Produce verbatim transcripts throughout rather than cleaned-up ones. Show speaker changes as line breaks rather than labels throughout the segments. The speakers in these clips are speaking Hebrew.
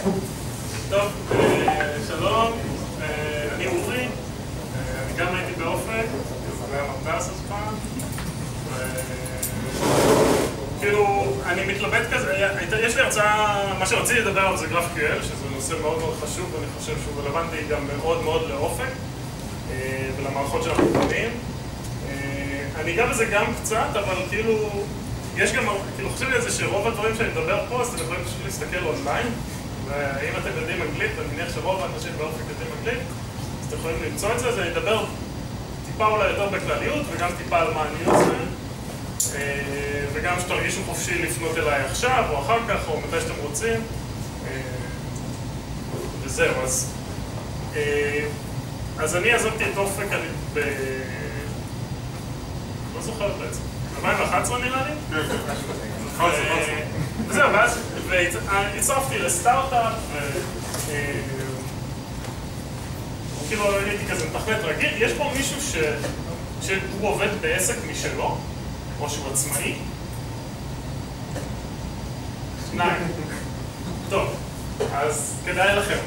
טוב, שלום, אני אורי, אני גם הייתי באופק, זה היה מרדס אז פעם. כאילו, אני מתלבט כזה, יש לי הרצאה, מה שרציתי לדבר עליו זה GraphQL, שזה נושא מאוד מאוד חשוב, ואני חושב שהוא רלוונטי גם מאוד מאוד לאופק ולמערכות שאנחנו בונים. אני אגע בזה גם קצת, אבל כאילו, יש גם, כאילו, חושב לי על זה שרוב הדברים שאני מדבר פה, אז אתם יכולים פשוט להסתכל אונליין, ואם אתם יודעים אנגלית, ואני מניח שרוב האנשים באופק יודעים אנגלית, אז אתם יכולים למצוא את זה, אז אני אדבר טיפה אולי יותר בכלליות, וגם טיפה על מה אני עושה, וגם שתרגישו חופשי לפנות אליי עכשיו, או אחר כך, או מתי שאתם רוצים, וזהו, אז... אז אני עזבתי את אופק, אני ב... לא זוכר בעצם. אלפיים ואחת עשרה נראה לי? וזהו, ואז הצטרפתי לסטארט-אפ, כאילו הייתי כזה מתכנת רגיל. יש פה מישהו שהוא עובד בעסק משלו, או שהוא עצמאי? שניים. טוב, אז כדאי לכם.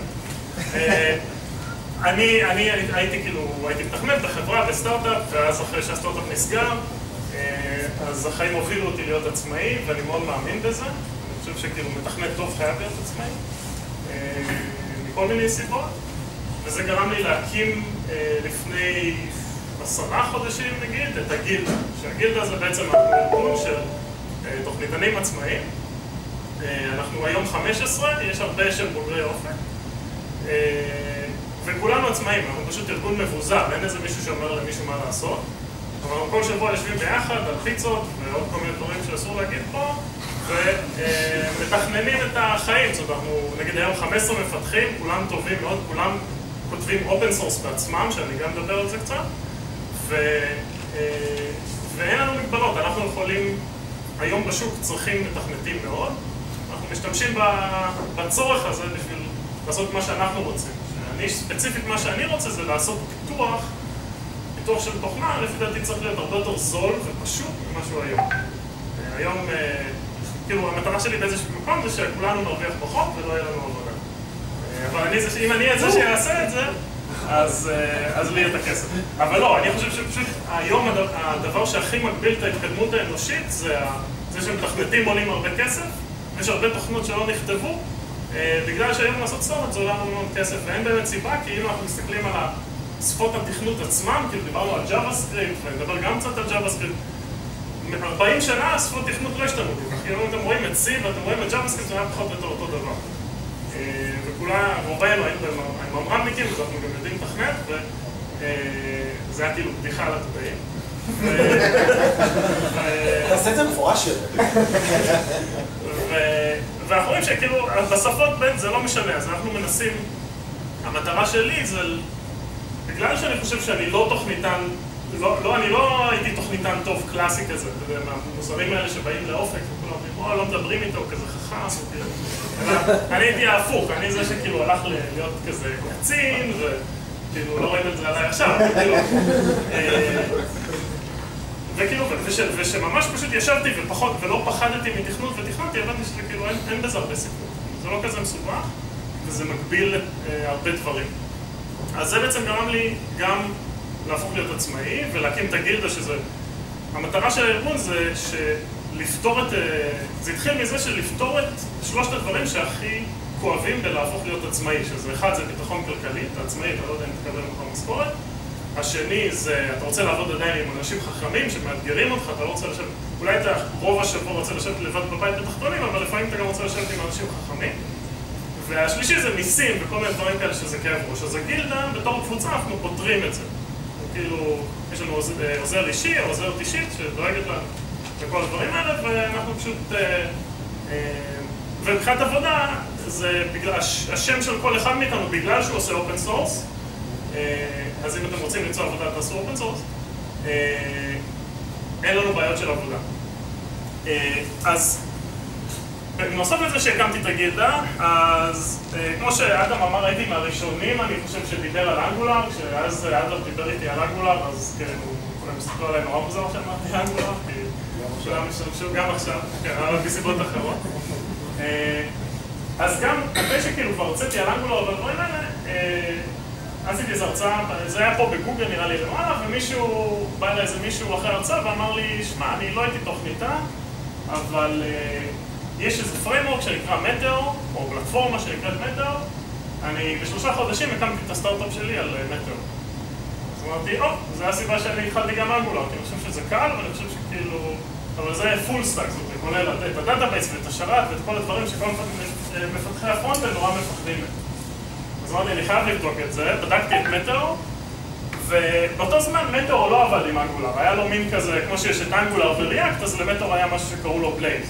אני הייתי כאילו, הייתי מתכנת בחברה, בסטארט-אפ, ואז אחרי שהסטארט-אפ נסגר, אז החיים הובילו אותי להיות עצמאי, ואני מאוד מאמין בזה. אני חושב שכאילו מתכנת טוב חייב להיות עצמאי, מכל מיני סיבות. וזה גרם לי להקים לפני עשרה חודשים, נגיד, את הגילדה. שהגילדה זה בעצם הארגון של תוכניתנים עצמאיים. אנחנו היום חמש עשרה, יש הרבה של בוגרי אופק. וכולנו עצמאים, אנחנו פשוט ארגון מבוזר, אין איזה מישהו שאומר למישהו מה לעשות. אבל כל שבוע יושבים ביחד על פיצות ועוד כל מיני דברים שאסור להגיד פה, ומתכננים את החיים. זאת אומרת, אנחנו נגיד היום חמש עשרה מפתחים, כולם טובים מאוד, כולם כותבים אופן סורס בעצמם, שאני גם מדבר על זה קצת, ו... ואין לנו מגבלות. אנחנו יכולים, היום בשוק צריכים מתכנתים מאוד, אנחנו משתמשים בצורך הזה בשביל לעשות מה שאנחנו רוצים. אני, ספציפית מה שאני רוצה זה לעשות פיתוח, פיתוח של תוכנה, לפי דעתי צריך להיות הרבה יותר זול ופשוט ממה שהוא היום. היום, כאילו, המטרה שלי באיזשהו מקום זה שכולנו נרוויח פחות ולא יהיה לנו עבודה. אבל אני, אם אני את זה שיעשה את זה, אז, אז לי את הכסף. אבל לא, אני חושב שפשוט היום הדבר שהכי מגביל את ההתקדמות האנושית זה, זה שמתכנתים עולים הרבה כסף, ויש הרבה תוכנות שלא נכתבו, בגלל שהיום לעשות סטארט-אפ זה עולה מאוד כסף, ואין באמת סיבה, כי אם אנחנו מסתכלים על שפות התכנות עצמם, כאילו דיברנו על JavaScript, ונדבר גם קצת על JavaScript, ארבעים שנה שפות תכנות לא השתנו, כאילו אתם רואים את C ואתם רואים את JavaScript, זה היה פחות או יותר אותו דבר. וכולה, רובנו היינו עם ממר"מניקים, אז אנחנו גם יודעים לתכנת, וזה היה כאילו בדיחה על התודעים.
תעשה את זה מפורש יותר.
ואנחנו רואים שכאילו, בשפות בין זה לא משנה, אז אנחנו מנסים, המטרה שלי זה, בגלל שאני חושב שאני לא תוכניתן, לא, אני לא הייתי תוכניתן טוב קלאסי כזה, אתה יודע, מהמוזרים האלה שבאים לאופק, וכולם אומרים, או, לא מדברים איתו, כזה חכם, וכאילו. אני הייתי ההפוך, אני זה שכאילו הלך להיות כזה קצין, וכאילו, לא רואים את זה עליי עכשיו, וכאילו, וכאילו, ושממש פשוט ישבתי ופחות, ולא פחדתי מתכנות ותכנתי, הבנתי שזה כאילו, אין בזה הרבה סיפור. זה לא כזה מסובך, וזה מגביל הרבה דברים. אז זה בעצם גרם לי גם להפוך להיות עצמאי ולהקים את הגילדה, שזה... המטרה של הארגון זה שלפתור את... זה התחיל מזה שלפתור את שלושת הדברים שהכי כואבים בלהפוך להיות עצמאי, שזה אחד זה ביטחון כלכלי, אתה עצמאי, אתה לא יודע אם תקבל לך משכורת. השני זה, אתה רוצה לעבוד עדיין עם אנשים חכמים שמאתגרים אותך, אתה לא רוצה לשבת... אולי אתה רוב השבוע רוצה לשבת לבד בבית בתחתונים, אבל לפעמים אתה גם רוצה לשבת עם אנשים חכמים. והשלישי זה מיסים וכל מיני דברים כאלה שזה כאב ראש. אז הגילדה, בתור קבוצה, אנחנו פותרים את זה. כאילו, יש לנו עוזר אישי או עוזרת אישית שדואגת לנו לכל הדברים האלה, ואנחנו פשוט... ומבחינת עבודה, זה בגלל... השם של כל אחד מאיתנו, בגלל שהוא עושה אופן סורס, אז אם אתם רוצים למצוא עבודה, תעשו אופן סורס, אין לנו בעיות של עבודה. אז... בנוסף לזה שהקמתי את הגילדה, אז כמו שאדם אמר, הייתי מהראשונים, אני חושב שדיבר על אנגולר, כשאז אדם דיבר איתי על אנגולר, אז כאילו, כולם מסתכלו עליי נורא מוזר שאמרתי אנגולר, כי כולם משתמשו גם עכשיו, אבל מסיבות אחרות. אז גם, אחרי שכאילו כבר רציתי על אנגולר והדברים האלה, עשיתי איזו הרצאה, זה היה פה בגוגל נראה לי למעלה, ומישהו, בא אליי איזה מישהו אחרי הרצאה ואמר לי, שמע, אני לא הייתי תוכניתה, אבל יש איזה פריימורק שנקרא מטאור, או פלטפורמה שנקראת מטאור, אני בשלושה חודשים הקמתי את הסטארט-אפ שלי על מטאור. אז אמרתי, או, זו הסיבה שאני התחלתי גם אנגולר, כי אני חושב שזה קל, ואני חושב שכאילו... אבל זה פול סטאק, זאת אומרת, כולל את הדאטאבייס ואת השרת ואת כל הדברים שכל מפתחי הפרונט נורא מפחדים מהם. אז אמרתי, אני חייב לבדוק את זה, בדקתי את מטאור, ובאותו זמן מטאור לא עבד עם אנגולר, היה לו מין כזה, כמו שיש את אנגולר וריאקט, אז למטאור היה משהו שקראו לו בלייז.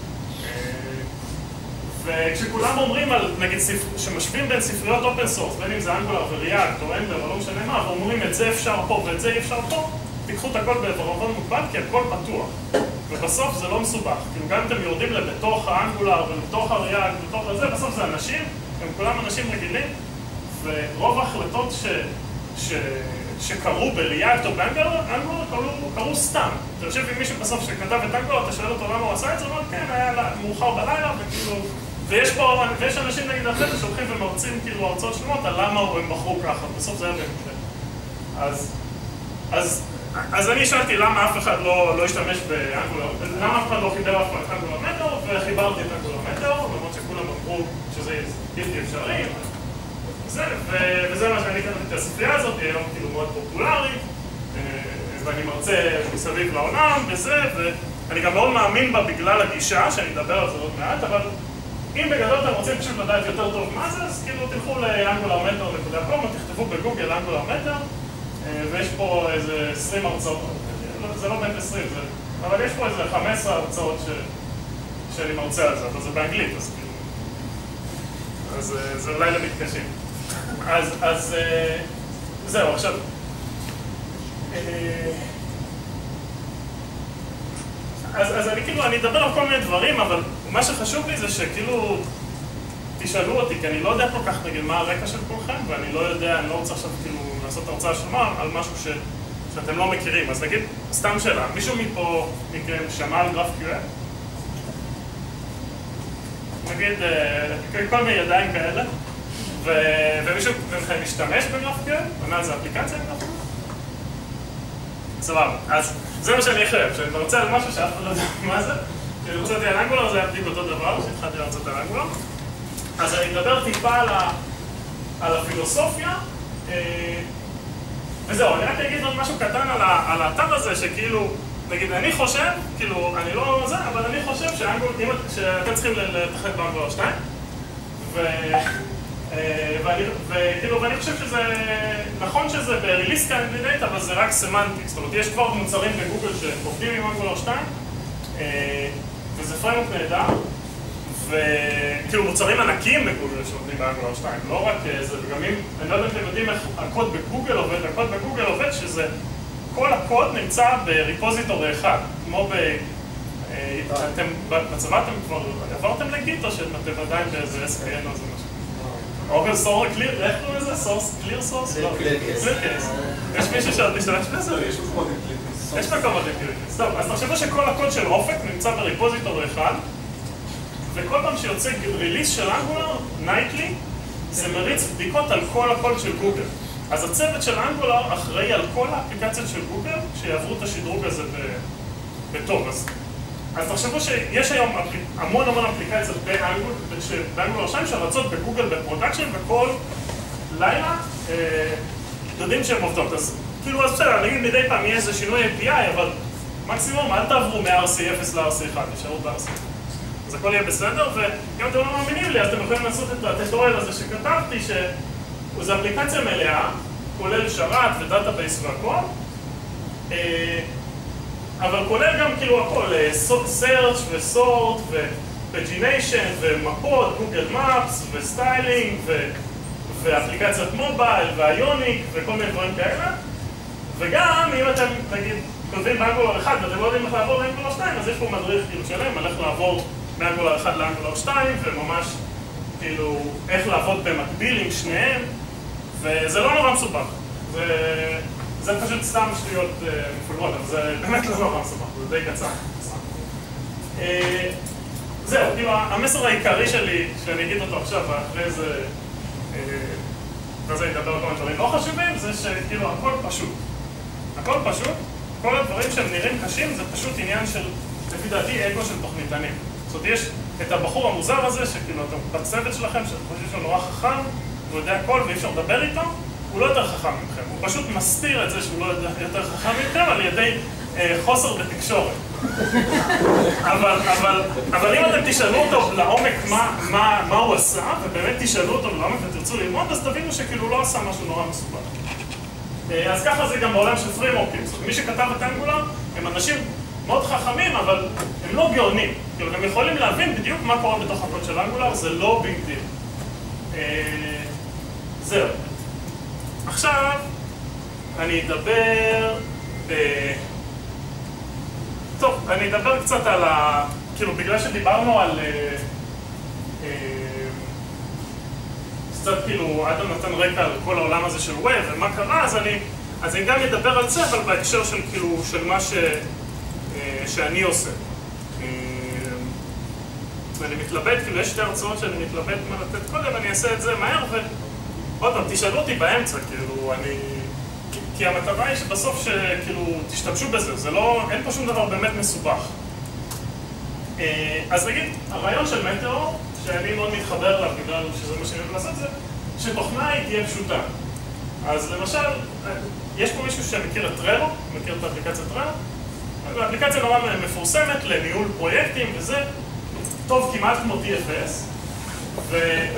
וכשכולם אומרים על, נגיד, שמשווים בין ספריות אופן סורס, בין אם זה אנגולר וריאקט או אנדר או לא משנה מה, ואומרים את זה אפשר פה ואת זה אי אפשר פה, תיקחו את הכל בעברון מוגבל, כי הכל פתוח. ובסוף זה לא מסובך. כאילו גם אתם יורדים לבתוך האנגולר ולבתוך הריאקט ובתוך הזה, בסוף זה אנשים, הם כולם אנשים רגילים, ורוב ההחלטות ש... ש... שקרו בריאקט או באנגולר, קרו, קרו סתם. אתה יושב עם מישהו בסוף שכתב את אנגולר, אתה שואל אותו למה הוא עשה את זה, הוא אומר, כן, היה מאוחר בלילה, וכאילו... ויש פה, ויש אנשים נגיד אחרי זה שהולכים ומרצים כאילו הרצאות שלמות על למה הם בחרו ככה, בסוף זה היה במקרה. אז... אז... אז אני שאלתי למה אף אחד לא, לא השתמש באנגולר, למה אף אחד לא חיבר אף פעם את אנגולר מטאור, וחיברתי את אנגולר מטאור, למרות שכולם אמרו שזה בלתי אפשרי, וזה, וזה מה שאני קראתי את הספרייה הזאת, היא היום כאילו מאוד פופולרית, ואני מרצה מסביב לעולם וזה, ואני גם מאוד מאמין בה בגלל הגישה, שאני אדבר על זה עוד מעט, אבל אם בגדול אתם רוצים פשוט לדעת יותר טוב מה זה, אז כאילו תלכו ל-אנגולר מטאור נקודה קום, או תכתבו בגוגל אנגולר מטאור, ויש פה איזה עשרים הרצאות, זה לא בין עשרים, אבל יש פה איזה חמש עשרה הרצאות שאני מרצה על זה, אבל זה באנגלית, אז כאילו... אז זה אולי למתקשים. אז זהו, עכשיו... אז אני כאילו, אני אדבר על כל מיני דברים, אבל מה שחשוב לי זה שכאילו... תשאלו אותי, כי אני לא יודע כל כך נגיד מה הרקע של כולכם, ואני לא יודע, אני לא רוצה עכשיו כאילו לעשות הרצאה שלמה על משהו ש... שאתם לא מכירים. אז נגיד, סתם שאלה, מישהו מפה מכם שמע על GraphQL? נגיד, כל מיני ידיים כאלה, ו... ומישהו מכם משתמש ב-GraphQL? ומה זה אפליקציה עם GraphQL? סבבה, אז זה מה שאני חייב, שאני רוצה על משהו שאף אחד לא יודע מה זה, כי אני רוצה על אנגולר, זה היה בדיוק אותו דבר, שהתחלתי להרצות על אנגולר. אז אני אדבר טיפה על, ה... על הפילוסופיה, וזהו, אני רק אגיד עוד משהו קטן על, ה... על האתר הזה, שכאילו, נגיד, אני חושב, כאילו, אני לא זה, אבל אני חושב שאנגולר, שאתם צריכים לתכנת באנגולר שתיים, ו... ואני, וכאילו, ואני חושב שזה, נכון שזה ב-release candidate, אבל זה רק סמנטיק, זאת אומרת, יש כבר מוצרים בגוגל שעובדים עם אנגולר שתיים, וזה פריימורק נהדר, וכאילו מוצרים ענקיים בגוגל שעובדים באנגולר שתיים, לא רק זה, וגם אם, אני לא יודע אם אתם יודעים איך הקוד בגוגל עובד, הקוד בגוגל עובד שזה, כל הקוד נמצא בריפוזיטורי אחד, כמו ב... אתם, בצבא אתם כבר עברתם לגיט, או שאתם עדיין באיזה אס קיי אן או זה משהו? אופן סורס, קליר, איך קוראים לזה? סורס, קליר סורס?
זה קליר קייס.
קליר קייס. יש מישהו שעוד משתמש בזה?
יש מקומות עם קליר קייס.
יש מקומות עם קליר קייס. טוב, אז תחשבו שכל הקוד של אופק נמצא בריפוזיטורי אחד, וכל פעם שיוצא ריליס של אנגולר, נייטלי, זה מריץ בדיקות על כל הקוד של גוגל. אז הצוות של אנגולר אחראי על כל האפליקציות של גוגל, שיעברו את השדרוג הזה בטוב. אז תחשבו שיש היום המון המון אפליקציות באנגולר שתיים שרצות בגוגל בפרודקשן, וכל לילה יודעים שהן עובדות. אז כאילו, אז בסדר, נגיד מדי פעם יהיה איזה שינוי איי פי איי, אבל מקסימום אל תעברו מ-אר סי אפס ל-אר סי אחד, נשארו ב-אר סי. אז הכל יהיה בסדר, וגם אתם לא מאמינים לי, אז אתם יכולים לעשות את הטוטוריאל הזה שכתבתי, שזו אפליקציה מלאה, כולל שרת ודאטאבייס והכל, אבל כולל גם כאילו הכל, search ו-sort ו-pagination ומפות, גוגל מפס וסטיילינג ואפליקציית מובייל והיוניק וכל מיני דברים כאלה, וגם אם אתם, נגיד, כותבים באנגולר אחד ואתם לא יודעים איך לעבור לאנגולר שתיים, אז יש פה מדריך כאילו שלם על איך לעבור מאנגולר אחד לאנגולר שתיים, וממש כאילו איך לעבוד במקביל עם שניהם, וזה לא נורא מסובך. זה, זה פשוט סתם שטויות מפגרות, אבל זה באמת לא נורא מסובך, זה די קצר. זהו, כאילו, המסר העיקרי שלי, שאני אגיד אותו עכשיו, ואחרי זה, וזה ידבר כל הדברים לא חשובים, זה שכאילו, הכל פשוט. הכל פשוט, כל הדברים שהם נראים קשים, זה פשוט עניין של, לפי דעתי, אגו של תוכניתנים. זאת אומרת, יש את הבחור המוזר הזה, שכאילו, אתם בצוות שלכם, שאתם חושבים שהוא נורא חכם, הוא יודע הכל ואי אפשר לדבר איתו, הוא לא יותר חכם מכם. הוא פשוט מסתיר את זה שהוא לא יותר חכם מכם על ידי אה, חוסר בתקשורת. אבל, אבל, אבל אם אתם תשאלו אותו לעומק מה, מה, מה הוא עשה, ובאמת תשאלו אותו לעומק ותרצו ללמוד, אז תבינו שכאילו לא עשה משהו נורא מסובך. אז ככה זה גם בעולם של פרימורקים. זאת אומרת, מי שכתב את אנגולר הם אנשים מאוד חכמים, אבל הם לא גאונים. כאילו, הם יכולים להבין בדיוק מה קורה בתוך הקוד של אנגולר, זה לא ביג דיל. זהו. עכשיו, אני אדבר ב... טוב, אני אדבר קצת על ה... כאילו, בגלל שדיברנו על... קצת כאילו, אדם נתן רקע על כל העולם הזה של ווב ומה קרה, אז אני... אז אני גם אדבר על זה, אבל בהקשר של כאילו, של מה ש... שאני עושה. ואני מתלבט, כאילו, יש שתי הרצאות שאני מתלבט מה לתת קודם, אני אעשה את זה מהר, ועוד פעם, תשאלו אותי באמצע, כאילו, אני... כי המטרה היא שבסוף שכאילו תשתמשו בזה, זה לא, אין פה שום דבר באמת מסובך. אז נגיד, הרעיון של מטאור, שאני מאוד מתחבר אליו בגלל שזה מה שאני הולך לעשות, זה שתוכנה היא תהיה פשוטה. אז למשל, יש פה מישהו שמכיר את טרלו, מכיר את האפליקציה טרלו, האפליקציה נורא מפורסמת לניהול פרויקטים וזה, טוב כמעט כמו טי אף אס, ו...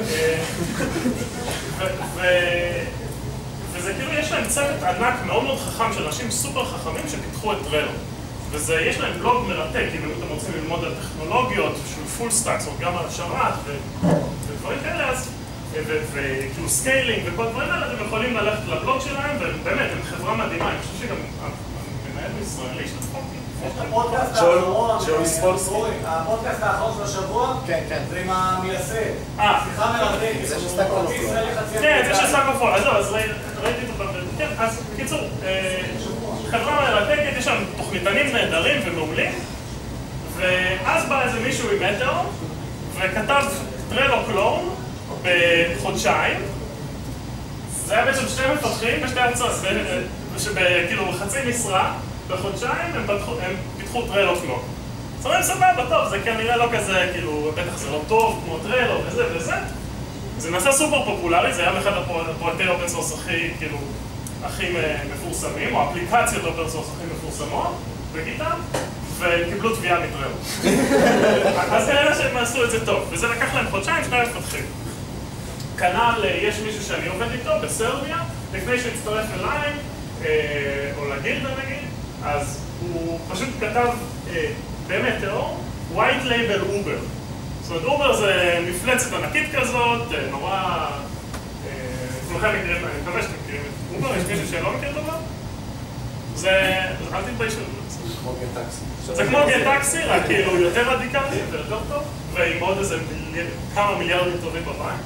וזה כאילו, יש להם צוות ענק מאוד מאוד חכם של אנשים סופר חכמים שפיתחו את טרלו. וזה, יש להם בלוג מרתק, אם אתם רוצים ללמוד על טכנולוגיות של פול סטאקס, או גם על שרת ודברים כאלה, אז, וכאילו סקיילינג וכל דברים האלה, אתם יכולים ללכת לבלוג שלהם, ובאמת, הם חברה מדהימה, אני חושב שגם המנהל ישראלי של הפונקי.
יש את הפודקאסט האחרון, הפודקאסט האחרון של השבוע, זה עם המייסד. שיחה מרתקת.
זה של סטאק אוברפלו.
כן, זה של סטאק אוברפלו. אז לא, אז ראיתי את זה. כן, אז בקיצור, חברה מרתקת, יש שם תוכניתנים נהדרים ומעולים, ואז בא איזה מישהו עם מטאור, וכתב טרלו קלון בחודשיים. זה היה בעצם שני מפתחים בשתי הרצאות, שכאילו חצי משרה, בחודשיים הם פיתחו טרלו קלון. זאת אומרת, סבבה, טוב, זה כנראה לא כזה, כאילו, בטח זה לא טוב כמו טרלו וזה וזה. זה נעשה סופר פופולרי, זה היה אחד הפרויקטי אופן סורס הכי, כאילו, הכי מפורסמים, או אפליקציות אופן סורס הכי מפורסמות, בגיטה, וקיבלו תביעה מטרלו. אז כנראה שהם עשו את זה טוב, וזה לקח להם חודשיים, שני מפתחים. כנ"ל, יש מישהו שאני עובד איתו בסרביה, לפני שהצטרף אליי, או לגילדה נגיד, אז הוא פשוט כתב במטאור, White Label Uber. זאת אומרת, אובר זה מפלצת ענקית כזאת, נורא... כולכם מכירים, אני מקווה שאתם מכירים את אובר, יש מישהו שלא מכיר את אובר? זה... אל תתביישו.
זה כמו גט טקסי.
זה כמו גט טקסי, רק כאילו יותר רדיקלי ויותר טוב, ועם עוד איזה כמה מיליארדים טובים בבית.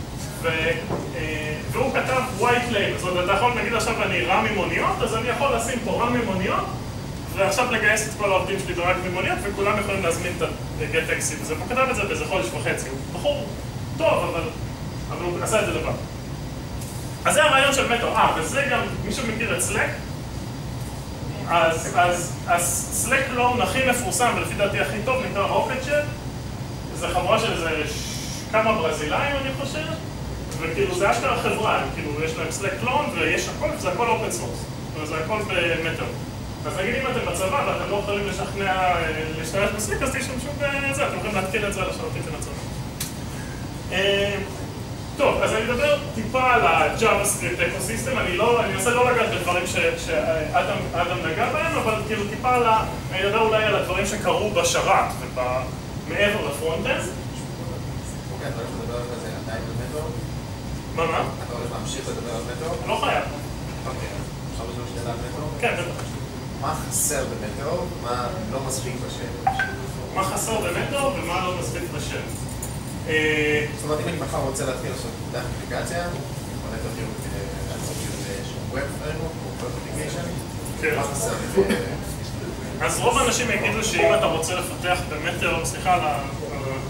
והוא כתב White Label, זאת אומרת, אתה יכול, נגיד עכשיו אני רע ממוניות, אז אני יכול לשים פה רע ממוניות, ועכשיו לגייס את כל העובדים שלי ברק ממוניות, וכולם יכולים להזמין את הגט טקסי וזה. הוא כתב את זה באיזה חודש וחצי. הוא בחור טוב, אבל, אבל הוא עשה את זה לבד. אז זה הרעיון של מטאור. אה, וזה גם, מישהו מכיר את סלק? אז, אז, אז סלק קלון הכי מפורסם, ולפי דעתי הכי טוב, נקרא רוקטשט. זה חבורה של איזה כמה ברזילאים, אני חושב. וכאילו זה אשכרה חברה, כאילו יש להם סלק קלון, ויש הכל, זה הכל אופן סורס. זה הכל במטאור. אז נגיד אם אתם בצבא ואתם לא יכולים לשכנע, להשתמש בסליק, אז תשתמשו בזה, אתם יכולים להתקיל את זה על השרתים של הצבא. טוב, אז אני אדבר טיפה על ה-JavaScript אקוסיסטם, אני לא, אני אנסה לא לגעת בדברים שאדם נגע בהם, אבל כאילו טיפה על ה... אני אדבר אולי על הדברים שקרו בשרת ומעבר לפרונט-אנד.
אוקיי, אתה הולך לדבר על זה עדיין במטאור?
מה, מה?
אתה הולך להמשיך לדבר על מטאור?
לא חייב.
אוקיי, עכשיו יש לנו שאלה על מטאור?
כן, בטח.
מה חסר במטאור ומה לא מספיק בשם?
מה חסר במטאור ומה לא מספיק בשם?
זאת אומרת, אם אני מחר רוצה להתחיל לעשות דף אפליקציה, אני יכול להתחיל לעשות איזשהו ווב פריימוורק או ווב אפליקיישן, מה חסר?
אז רוב האנשים יגידו שאם אתה רוצה לפתח במטאור, סליחה על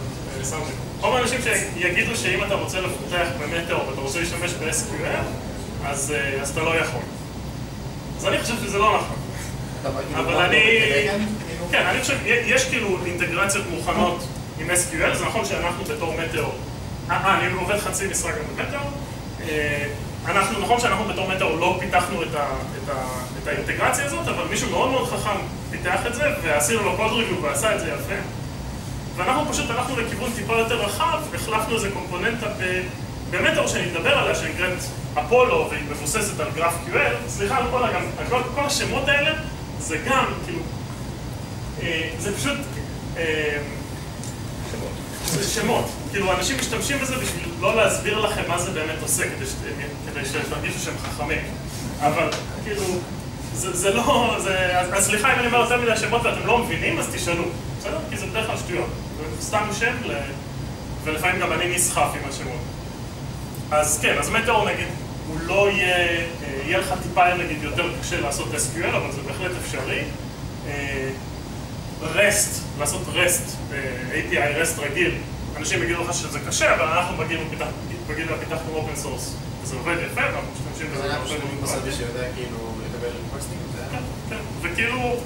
שמתי. רוב האנשים שיגידו שאם אתה רוצה לפתח במטאור ואתה רוצה להשתמש ב-אס קיו אל, אז אתה לא יכול. אז אני חושב שזה לא נכון. אבל אני... כן, אני חושב, יש כאילו אינטגרציות מוכנות עם אס קיו אל, זה נכון שאנחנו בתור מטאור... אה, אני עובד חצי משרה גם במטאור. אנחנו, נכון שאנחנו בתור מטאור לא פיתחנו את האינטגרציה הזאת, אבל מישהו מאוד מאוד חכם פיתח את זה, ועשינו לו קוד ריוויו ועשה את זה יפה. ואנחנו פשוט הלכנו לכיוון טיפה יותר רחב, החלפנו איזה קומפוננטה במטאור שאני מדבר עליה, שנקראת אפולו, והיא מבוססת על גרף קיו אל. סליחה על כל, כל, כל השמות האלה, זה גם, כאילו, זה פשוט... שמות. זה שמות. כאילו, אנשים משתמשים בזה בשביל לא להסביר לכם מה זה באמת עושה, כדי שתרגישו שהם חכמים. אבל, כאילו, זה לא... אז סליחה אם אני אומר יותר מדי שמות ואתם לא מבינים, אז תשאלו. בסדר? כי זה בדרך כלל שטויות. זה סתם שם, ולפעמים גם אני נסחף עם השמות. אז כן, אז מטאור נגיד, הוא לא יהיה... יהיה לך טיפה, נגיד, יותר קשה לעשות אס קיו אל, אבל זה בהחלט אפשרי. רסט, לעשות רסט, איי פי איי רסט רגיל, אנשים יגידו לך שזה קשה, אבל אנחנו בגיל הפיתחנו אופן סורס, וזה עובד יפה, ואנחנו משתמשים בזה.
אז אנחנו שומעים בסדר שיודע כאילו לקבל ריקווסטים וזה?
כן, כן, וכאילו,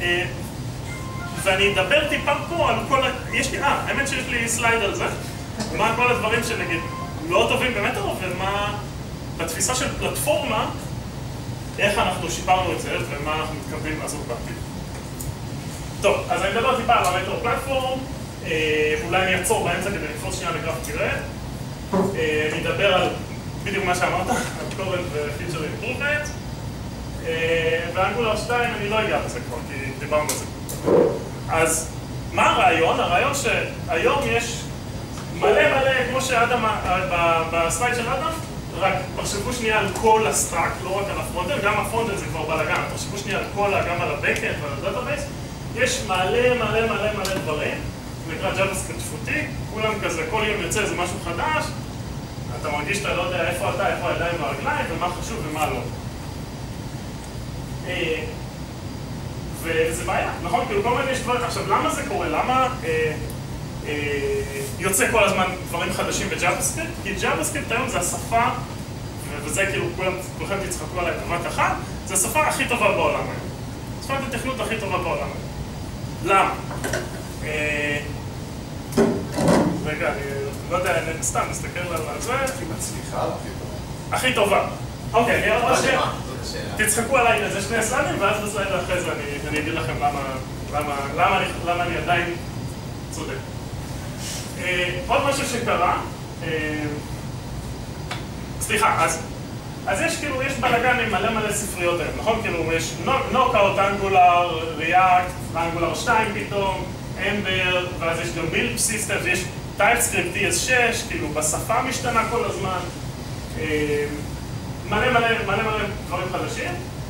ואני אדבר טיפה פה על כל ה... יש לי, אה, האמת שיש לי סלייד על זה, מה כל הדברים שנגיד לא טובים במטאור, ומה בתפיסה של פלטפורמה, איך אנחנו שיפרנו את זה, ומה אנחנו מתכוונים לעשות בעתיד. טוב, אז אני מדבר טיפה על המטאור פלטפורם, אולי אני אעצור באמצע כדי לקפוץ שנייה לגרף תראה. אני אדבר על בדיוק מה שאמרת, על קורנט ופיצ'ר אימפרובמנט. ואנגולר שתיים אני לא אגע בזה כבר, כי דיברנו על זה. אז מה הרעיון? הרעיון שהיום יש מלא מלא, כמו שאדם, בסלייד של אדם, רק תחשבו שנייה על כל הסטאק, לא רק על הפרונטנד, גם הפרונטנד זה כבר בלגן, תחשבו שנייה על כל, גם על הבקאנד ועל הדאטאבייס. יש מלא מלא מלא מלא דברים, זה נקרא JavaScript שפוטי, כולם כזה, כל יום יוצא איזה משהו חדש, אתה מרגיש שאתה לא יודע איפה אתה, איפה הידיים והרגליים, ומה חשוב ומה לא. וזה בעיה, נכון? כאילו כל מיני יש דברים, עכשיו למה זה קורה? למה יוצא כל הזמן דברים חדשים ב-JavaScript? כי JavaScript היום זה השפה, וזה כאילו כולכם תצחקו עליי בבת אחת, זה השפה הכי טובה בעולם היום. שפת התכנות הכי טובה בעולם. למה? רגע, אני לא יודע, אני סתם מסתכל על זה.
הכי מצליחה או הכי טובה?
הכי טובה. אוקיי, אני עוד שנייה. תצחקו עליי איזה שני סליידים, ואז בסלייד אחרי זה אני אגיד לכם למה אני עדיין צודק. עוד משהו שקרה, סליחה, אז אז יש כאילו, יש בלגן עם מלא מלא ספריות היום, נכון? כאילו, יש נוקאוט, אנגולר, ריאקט, אנגולר שתיים פתאום, אמבר, ואז יש גם בילד סיסטם, ויש טייפסקריפט אי אס שש, כאילו, בשפה משתנה כל הזמן. מלא מלא מלא מלא דברים חדשים,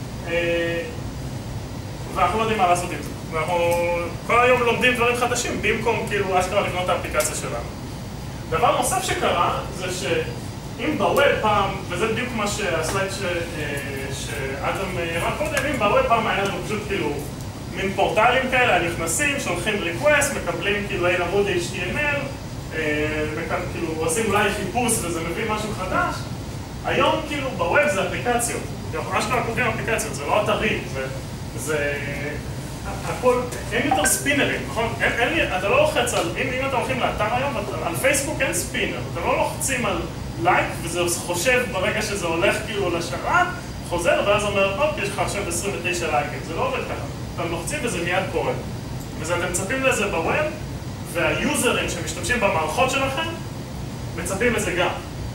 ואנחנו לא יודעים מה לעשות עם זה. ואנחנו כל היום לומדים דברים חדשים, במקום כאילו אשכרה לבנות את האפליקציה שלנו. דבר נוסף שקרה, זה ש... אם בווב פעם, וזה בדיוק מה שהסלייד שאדם הראה קודם, אם בווב פעם היה לנו פשוט כאילו מין פורטלים כאלה, נכנסים, שולחים ריקווסט, מקבלים כאילו אין עמוד אייץ' טי אם אל, כאילו עושים אולי חיפוש וזה מביא משהו חדש. היום כאילו בווב זה אפליקציות, מה שאתה כותבים אפליקציות, זה לא אתרים, זה... הכל, אין יותר ספינרים, נכון? אין לי, אתה לא לוחץ על, אם אתה הולכים לאתר היום, על פייסבוק אין ספינר, אתה לא לוחצים על לייק, וזה חושב ברגע שזה הולך כאילו לשרת, חוזר, ואז אומר, אופ, יש לך עכשיו עשרים ותשע לייקים, זה לא עובד ככה. אתם לוחצים וזה מיד קורה. וזה אתם מצפים לזה בווב, והיוזרים שמשתמשים במערכות שלכם, מצפים לזה גם.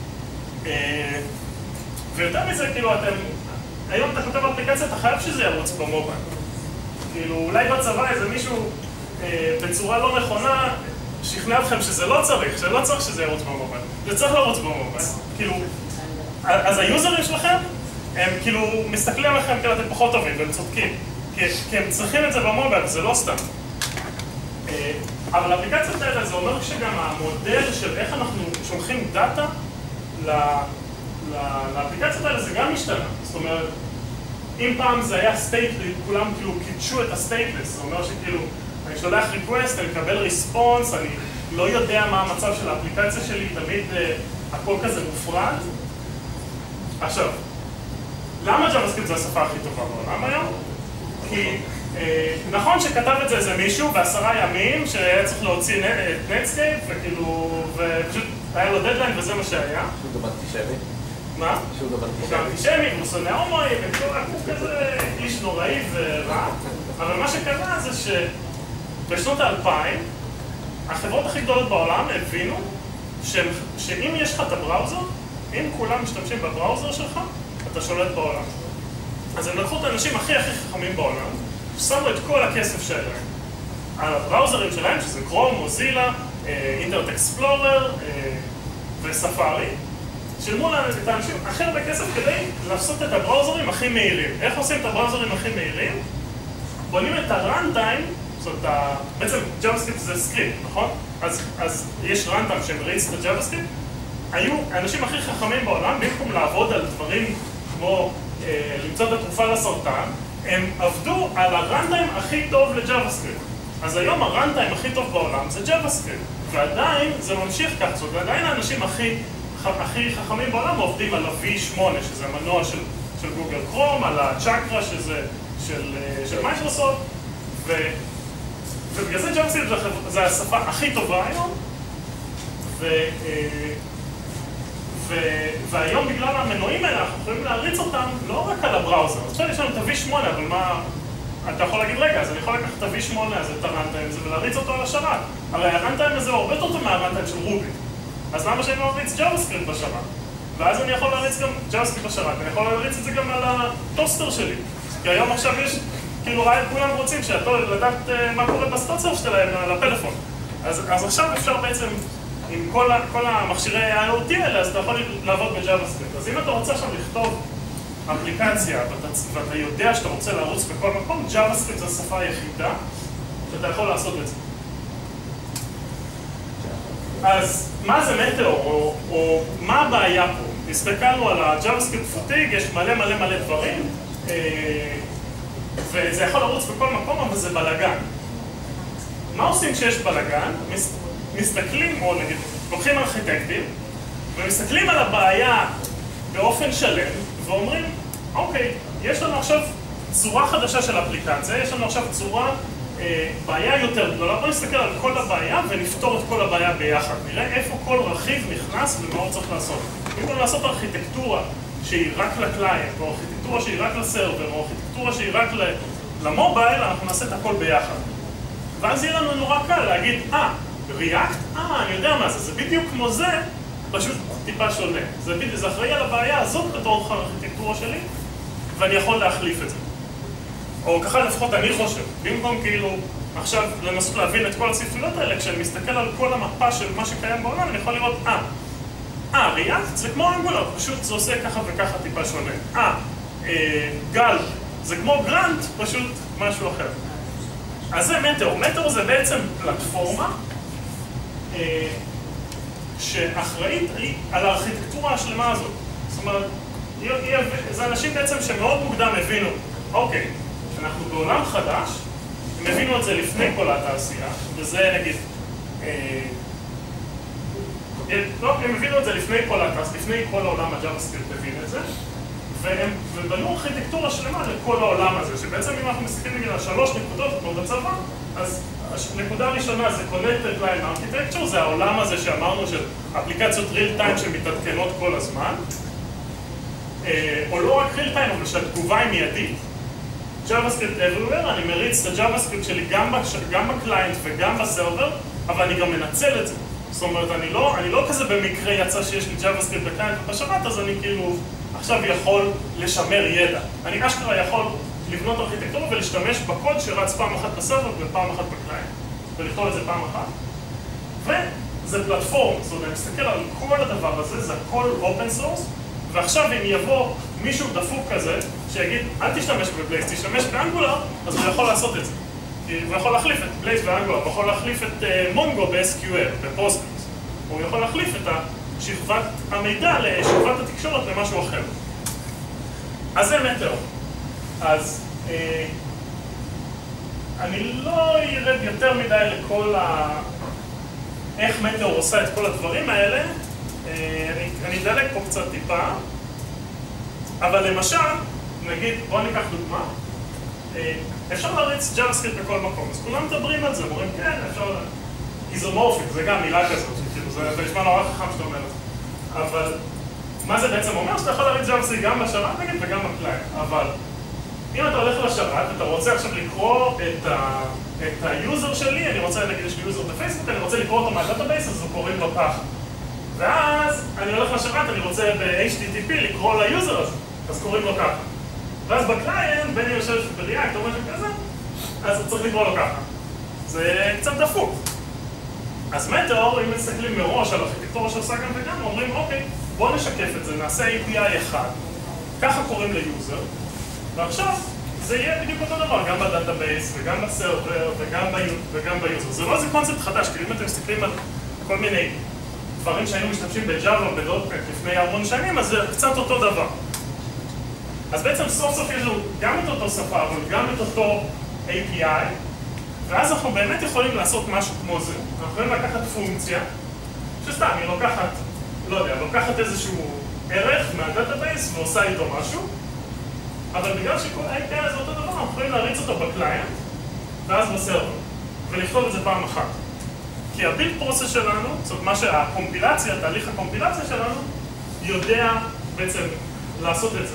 ויותר מזה, כאילו, אתם, היום אתה כותב אפליקציה, אתה חייב שזה ירוץ במובייל. כאילו, אולי בצבא איזה מישהו בצורה לא נכונה, שכנע אתכם שזה לא צריך, שלא צריך שזה ירוץ במובייל. זה צריך לרוץ במובייל. כאילו, אז היוזרים שלכם, הם כאילו מסתכלים עליכם כאילו אתם פחות טובים, והם צודקים. כי הם צריכים את זה במובייל, זה לא סתם. אבל האפליקציות האלה, זה אומר שגם המודל של איך אנחנו שולחים דאטה לאפליקציות האלה, זה גם משתנה. זאת אומרת, אם פעם זה היה סטייטלס, כולם כאילו קידשו את הסטייטלס, זאת אומרת שכאילו, אני שולח ריקווסט, אני מקבל ריספונס, אני לא יודע מה המצב של האפליקציה שלי, תמיד הכל כזה מופרד. עכשיו, למה JavaScript זה השפה הכי טובה בעולם היום? כי נכון שכתב את זה איזה מישהו בעשרה ימים שהיה צריך להוציא את נטסקייפ וכאילו, ופשוט היה לו דדליין וזה מה שהיה.
שהוא גם אנטישמי?
מה?
שהוא גם אנטישמי.
הוא גם אנטישמי, הוא שונא הומואים, הוא כזה איש נוראי ורע. אבל מה שקרה זה שבשנות האלפיים החברות הכי גדולות בעולם הבינו שאם יש לך את הבראוזר, אם כולם משתמשים בבראוזר שלך, אתה שולט בעולם. אז הם לקחו את האנשים הכי הכי חכמים בעולם, שמו את כל הכסף שלהם על הבראוזרים שלהם, שזה קרום, מוזילה, אינטרנט אקספלורר וספארי. שילמו להם את האנשים הכי הרבה כסף כדי לעשות את הבראוזרים הכי מהירים. איך עושים את הבראוזרים הכי מהירים? בונים את הראנטיים, זאת אומרת, בעצם JavaScript זה סקריפט, נכון? אז, אז יש ראנטיים שמריץ את ה-JavaScript. היו האנשים הכי חכמים בעולם, במקום לעבוד על דברים כמו אה, למצוא את התרופה לסרטן, הם עבדו על הראנטיים הכי טוב ל-JavaScript. אז היום הראנטיים הכי טוב בעולם זה JavaScript. ועדיין זה ממשיך כך, זאת אומרת, עדיין האנשים הכי, הכי חכמים בעולם עובדים על ה-וי שמונה, שזה המנוע של, של גוגל קרום, על הצ'קרה שזה של, של מייקרוסופט, ו... ובגלל זה JavaScript זה השפה הכי טובה היום, ו... ו... והיום בגלל המנועים האלה אנחנו יכולים להריץ אותם לא רק על הבראוזר. עכשיו יש לנו את ה-וי שמונה, אבל מה... אתה יכול להגיד, רגע, אז אני יכול לקחת את ה-וי שמונה הזה, את הראנטיים הזה, ולהריץ אותו על השרת. הרי הראנטיים הזה הוא הרבה יותר טוב מהראנטיים של רובי. אז למה שאני לא אריץ JavaScript בשרת? ואז אני יכול להריץ גם JavaScript בשרת, אני יכול להריץ את זה גם על הטוסטר שלי. כי היום עכשיו יש, כאילו כולם רוצים שאתה לדעת מה קורה בסטוצר שלהם על הפלאפון. אז, אז עכשיו אפשר בעצם, עם כל, כל המכשירי ה-איי או טי האלה, אז אתה יכול לעבוד ב-JavaScript. אז אם אתה רוצה עכשיו לכתוב אפליקציה, ואתה, ואתה יודע שאתה רוצה לערוץ בכל מקום, JavaScript זו השפה היחידה שאתה יכול לעשות את זה. אז מה זה מטאור, או, או מה הבעיה פה? הסתכלנו על ה-JavaScript פוטיג, יש מלא מלא מלא דברים, וזה יכול לרוץ בכל מקום, אבל זה בלגן. מה עושים כשיש בלגן? מסתכלים, או נגיד, לוקחים ארכיטקטים, ומסתכלים על הבעיה באופן שלם, ואומרים, אוקיי, יש לנו עכשיו צורה חדשה של אפליקציה, יש לנו עכשיו צורה, אה, בעיה יותר גדולה, בואו נסתכל על כל הבעיה ונפתור את כל הבעיה ביחד. נראה איפה כל רכיב נכנס ומה הוא צריך לעשות. במקום לעשות ארכיטקטורה שהיא רק לקליינט, או ארכיטקטורה שהיא רק לסרבר, או ארכיטקטורה שהיא רק למובייל, אנחנו נעשה את הכל ביחד. ואז יהיה לנו נורא קל להגיד, אה, React? אה, אני יודע מה זה, זה בדיוק כמו זה, פשוט טיפה שונה. זה, בדיוק, זה אחראי על הבעיה הזאת בתור הארכיטקטורה שלי, ואני יכול להחליף את זה. או ככה לפחות אני חושב. במקום כאילו עכשיו לנסות להבין את כל הספריות האלה, כשאני מסתכל על כל המפה של מה שקיים בעולם, אני יכול לראות, אה, אה, React זה כמו אנגולר, פשוט זה עושה ככה וככה טיפה שונה. אה, גל זה כמו גרנט, פשוט משהו אחר. אז זה מטאור. מטאור זה בעצם פלטפורמה שאחראית על הארכיטקטורה השלמה הזאת. זאת אומרת, זה אנשים בעצם שמאוד מוקדם הבינו, אוקיי, אנחנו בעולם חדש, הם הבינו את זה לפני כל התעשייה, וזה נגיד, לא, הם הבינו את זה לפני כל התעשייה, לפני כל העולם ה-JavaScript הבין את זה, והם בנו ארכיטקטורה שלמה לכל העולם הזה, שבעצם אם אנחנו מסתכלים נגיד על שלוש נקודות כמו בצבא, אז הנקודה הראשונה זה Connected Line Architecture, זה העולם הזה שאמרנו של אפליקציות real time שמתעדכנות כל הזמן, או לא רק real time, אבל שהתגובה היא מיידית. JavaScript Everywhere, אני מריץ את ה-JavaScript שלי גם בקליינט וגם בסרבר, אבל אני גם מנצל את זה. זאת אומרת, אני לא, אני לא כזה במקרה יצא שיש לי JavaScript בקליינט ובשרת, אז אני כאילו עכשיו יכול לשמר ידע. אני אשכרה יכול לבנות ארכיטקטורה ולהשתמש בקוד שרץ פעם אחת בסרבר ופעם אחת בקליינט. ולכתוב את זה פעם אחת. וזה פלטפורם, זאת אומרת, אני מסתכל על כל הדבר הזה, זה הכל open source, ועכשיו אם יבוא מישהו דפוק כזה, שיגיד, אל תשתמש בבלייז, תשתמש באנגולר, אז הוא יכול לעשות את זה. הוא יכול להחליף את בלייז באנגולר, הוא יכול להחליף את מונגו ב-אס קיו אל, בפוסטגרס. הוא יכול להחליף את שכבת המידע לשכבת התקשורת למשהו אחר. אז זה מטאור. אז אה, אני לא ירד יותר מדי לכל איך מטאור עושה את כל הדברים האלה, אני, אני אדלק פה קצת טיפה, אבל למשל, נגיד, בואו ניקח דוגמה, אפשר להריץ JavaScript בכל מקום, אז כולם מדברים על זה, אומרים כן, אפשר... איזומורפיק, זה גם מילה כזאת, כאילו, זה נשמע נורא חכם שאתה אומר את זה. אבל מה זה בעצם אומר? שאתה יכול להריץ JavaScript גם בשרת, נגיד, וגם בקליינט. אבל אם אתה הולך לשרת, אתה רוצה עכשיו לקרוא את היוזר שלי, אני רוצה, נגיד, יש לי יוזר בפייסבוק, אני רוצה לקרוא אותו מהדאטאבייס, אז הוא קוראים לו ככה. ואז אני הולך לשרת, אני רוצה ב-אייץ' טי טי פי לקרוא ליוזר הזה, אז קוראים לו ככה. ואז בקליינט, בין אם יושב בריאקט או משהו כזה, אז צריך לקרוא לו ככה. זה קצת דפוק. אז מטאור, אם מסתכלים מראש על ארכיטקטורה שעושה גם וגם, אומרים, אוקיי, בואו נשקף את זה, נעשה איי פי איי אחד, ככה קוראים ליוזר, ועכשיו זה יהיה בדיוק אותו דבר, גם בדאטאבייס וגם בסרבר וגם ביוזר. זה לא איזה קונספט חדש, כי אם אתם מסתכלים על כל מיני דברים שהיינו משתמשים בג'אווה או בדוטנט לפני המון שנים, אז זה קצת אותו דבר. אז בעצם סוף סוף יש לנו גם את אותו שפה, אבל גם את אותו איי פי איי, ואז אנחנו באמת יכולים לעשות משהו כמו זה. אנחנו יכולים לקחת פונקציה, שסתם, היא לוקחת, לא יודע, לוקחת איזשהו ערך מהדאטאבייס ועושה איתו משהו, אבל בגלל שכל ה-איי פי איי זה אותו דבר, אנחנו יכולים להריץ אותו בקליינט, ואז בסרבר, ולכתוב את זה פעם אחת. כי הבילד פרוסס שלנו, זאת אומרת, מה שהקומפילציה, תהליך הקומפילציה שלנו, יודע בעצם לעשות את זה.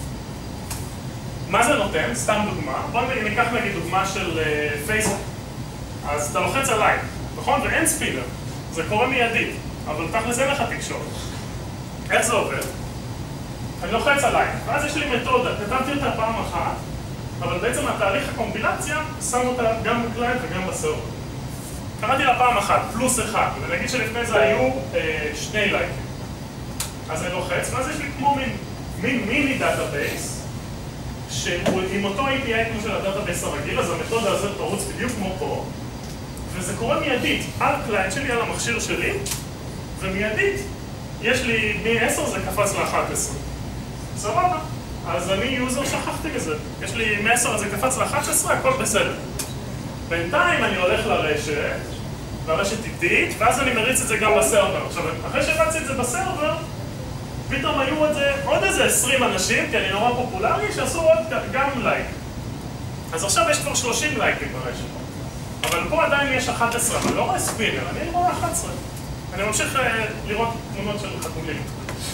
מה זה נותן? סתם דוגמה. בואו ניקח נגיד דוגמה של פייסבוק. אז אתה לוחץ על לייק, נכון? ואין ספינר. זה קורה מיידית, אבל תכל'ס אין לך תקשורת. איך זה עובד? אני לוחץ על לייק, ואז יש לי מתודה, כתבתי אותה פעם אחת, אבל בעצם התהליך הקומפילציה שם אותה גם בקליינט וגם בסרבר. קראתי לה פעם אחת, פלוס אחד, ונגיד שלפני זה היו אה, שני לייקים. אז אני לוחץ, ואז יש לי כמו מין, מין מיני דאטאבייס, שהוא עם אותו איי פי איי כמו של הדאטאבייס הרגיל, אז המתודה הזאת תרוץ בדיוק כמו פה, וזה קורה מיידית, על קליינט שלי, על המכשיר שלי, ומיידית, יש לי מ-עשר זה קפץ ל-אחת עשרה. סבבה. אז אני יוזר שכחתי מזה. יש לי מ-עשר זה קפץ ל-אחת עשרה, הכל בסדר. בינתיים אני הולך לרשת, והרשת איטית, ואז אני מריץ את זה גם בסרבר. עכשיו, אחרי שרצתי את זה בסרבר, פתאום היו את זה עוד איזה עשרים אנשים, כי אני נורא פופולרי, שעשו עוד גם לייק. אז עכשיו יש כבר שלושים לייקים ברשת. אבל פה עדיין יש אחת עשרה, אני לא רואה ספינר, אני רואה אחת עשרה. אני ממשיך לראות תמונות של חתולים.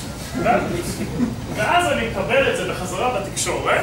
ואז אני מקבל את זה בחזרה בתקשורת,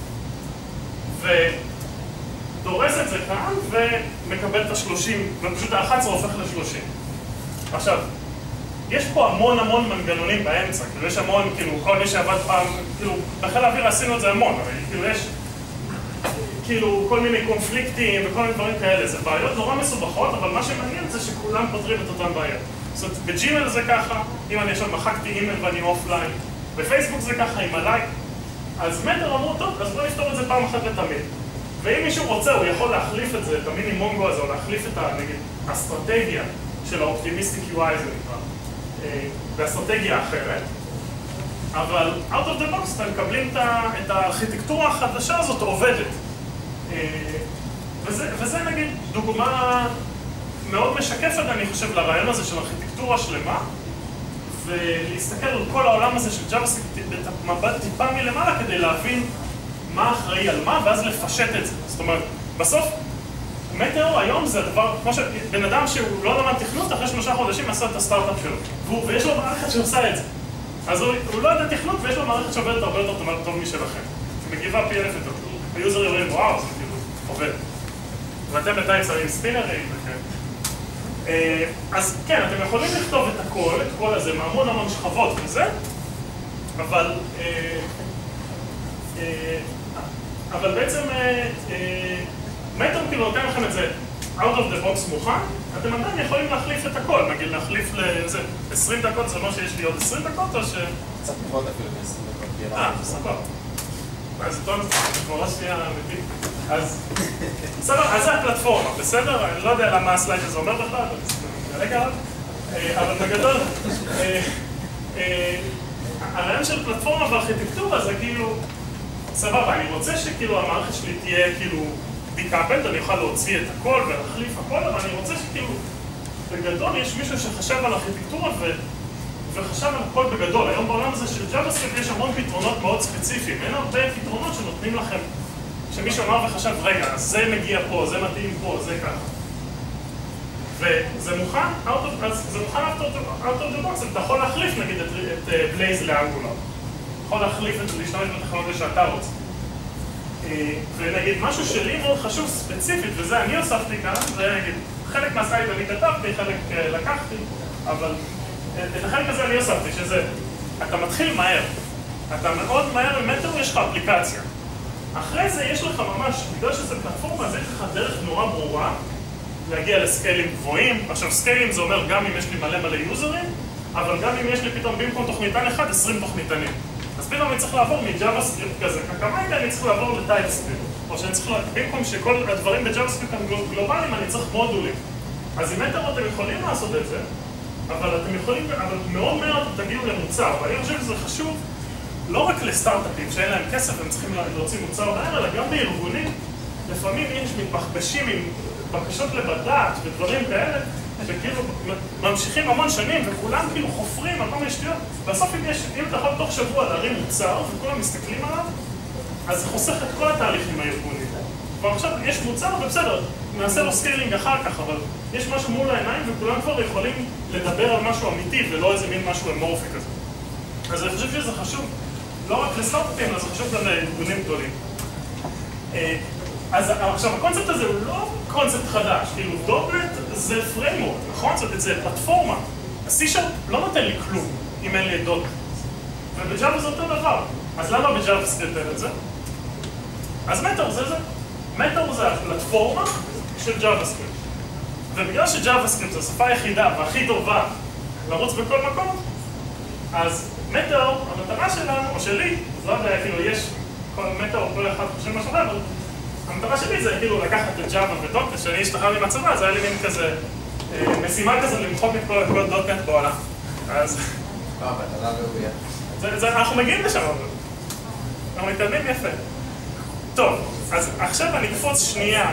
ודורס את זה כאן, ומקבל את ה-שלושים, ופשוט ה-אחת עשרה הופך ל-שלושים. עכשיו, יש פה המון המון מנגנונים באמצע, כאילו יש המון, כאילו, כל מי שעבד פעם, כאילו, בחיל האוויר עשינו את זה המון, אבל כאילו יש, כאילו, כל מיני קונפליקטים וכל מיני דברים כאלה, זה בעיות נורא מסובכות, אבל מה שמעניין זה שכולם פותרים את אותן בעיות. זאת אומרת, בג'ימל זה ככה, אם אני עכשיו מחקתי אימייל ואני אופליין, בפייסבוק זה ככה עם הלייק, אז מטר אמרו, טוב, אז בוא נפתור את זה פעם אחת לתמיד. ואם מישהו רוצה, הוא יכול להחליף את זה, את המיני מונגו הזה, או להחליף את, נגיד, האסטרטגיה של האופטימיסטיק יו איי זה נקרא, באסטרטגיה אחרת, אבל out of the box אתם מקבלים את הארכיטקטורה החדשה הזאת עובדת. וזה, וזה נגיד דוגמה מאוד משקפת, אני חושב, לרעיון הזה של ארכיטקטורה שלמה, ולהסתכל על כל העולם הזה של JavaScript במבט טיפה מלמעלה כדי להבין מה אחראי על מה, ואז לפשט את זה. זאת אומרת, בסוף, מטאור היום זה הדבר, כמו שבן אדם שהוא לא למד תכנות, אחרי שלושה חודשים עשה את הסטארט-אפ שלו, ויש לו מערכת שעושה את זה. אז הוא, הוא לא יודע תכנות ויש לו מערכת שעובדת הרבה יותר טוב משלכם. מגיבה פי אלף יותר. היוזרים אומרים, וואו, זה כאילו עובד. ואתם בינתיים שמים ספינרים וכן. אז כן, אתם יכולים לכתוב את הכל, את כל הזה, מהמון המון שכבות וזה, אבל אבל בעצם מטאור כאילו נותן לכם את זה out of the box מוכן, אתם עדיין יכולים להחליף את הכל, נגיד להחליף לזה עשרים דקות, זה לא שיש לי עוד עשרים דקות או ש...
קצת פחות אפילו עשרים דקות.
אה, סבבה. אז טוב, כבר שנייה אמיתי. אז בסדר, אז זה הפלטפורמה, בסדר? אני לא יודע למה הסלייד הזה אומר בכלל, אבל רגע, אבל בגדול, הרעיון של פלטפורמה וארכיטקטורה זה כאילו, סבבה, אני רוצה שכאילו המערכת שלי תהיה כאילו דיקאפלד, אני אוכל להוציא את הכל ולהחליף הכל, אבל אני רוצה שכאילו בגדול יש מישהו שחשב על ארכיטקטורה וחשב על הכל בגדול. היום בעולם הזה של JavaScript יש המון פתרונות מאוד ספציפיים. אין הרבה פתרונות שנותנים לכם, שמישהו אמר וחשב, רגע, אז זה מגיע פה, זה מתאים פה, זה ככה. וזה מוכן, אז זה מוכן out of the box, אתה יכול להחליף נגיד את בלייז לאנגולר. יכול להחליף את זה, להשתמש בטכנולוגיה שאתה רוצה. ונגיד, משהו שלי מאוד חשוב ספציפית, וזה אני הוספתי כאן, זה נגיד, חלק מהסייט אני כתבתי, חלק לקחתי, אבל את החלק הזה אני הוספתי, שזה, אתה מתחיל מהר. אתה מאוד מהר ממטרו, יש לך אפליקציה. אחרי זה יש לך ממש, בגלל שזה פלטפורמה, אז יש לך דרך נורא ברורה להגיע לסקיילים גבוהים. עכשיו, סקיילים זה אומר גם אם יש לי מלא מלא יוזרים, אבל גם אם יש לי פתאום במקום תוכניתן אחד, עשרים תוכניתנים. אז פתאום אני צריך לעבור מ-JavaScript כזה, כמובן אני צריך לעבור ל-TypeScript. או שאני צריך, במקום שכל הדברים ב-JavaScript הם גלובליים, אני צריך מודולים. אז עם מטרו אתם יכולים לעשות את זה, אבל אתם יכולים, אבל מאוד מאוד תגיעו למוצר. ואני חושב שזה חשוב לא רק לסטארט-אפים שאין להם כסף, הם צריכים להוציא מוצר מהר, אלא גם בארגונים. לפעמים יש מתבחבשים עם בקשות לבדעת ודברים כאלה, שכאילו ממשיכים המון שנים וכולם כאילו חופרים על כל מיני שטויות. בסוף אם יש, אם אתה יכול תוך שבוע להרים מוצר וכולם מסתכלים עליו, אז זה חוסך את כל התהליכים הארגוניים. ועכשיו יש מוצר ובסדר, נעשה לו סקיילינג אחר כך, אבל יש משהו מול העיניים וכולם כבר יכולים לדבר על משהו אמיתי ולא איזה מין משהו אמורפי כזה. אז אני חושב שזה חשוב לא רק לסטארט-אפים, אלא זה חשוב גם לארגונים גדולים. אז עכשיו, הקונספט הזה הוא לא קונספט חדש, כאילו דופלט זה פריימוורק, נכון? זאת אומרת, זה פלטפורמה. ה-C-Sharp לא נותן לי כלום אם אין לי את דופלט. ובג'אווה זה אותו דבר. אז למה בג'אווה-סקריפט אין את זה? אז מטאור זה זה. מטאור זה הפלטפורמה של ג'אווה-סקריפט. ובגלל שג'אווה-סקריפט זו השפה היחידה והכי טובה לרוץ בכל מקום, אז מטאור, המטרה שלנו, או שלי, לא יודע, כאילו יש כל מטאור, כל אחד חושב משהו אחר, אבל המטרה שלי זה כאילו לקחת את ג'אווה ודוטנט, שאני אשתחרר עם הצבא, זה היה לי מין כזה, משימה כזה למחוק את כל הקוד דוטנט בעולם. אז...
אה, מטרה ראויה.
אנחנו מגיעים לשם, אבל. אנחנו מתקדמים יפה. טוב, אז עכשיו אני אקפוץ שנייה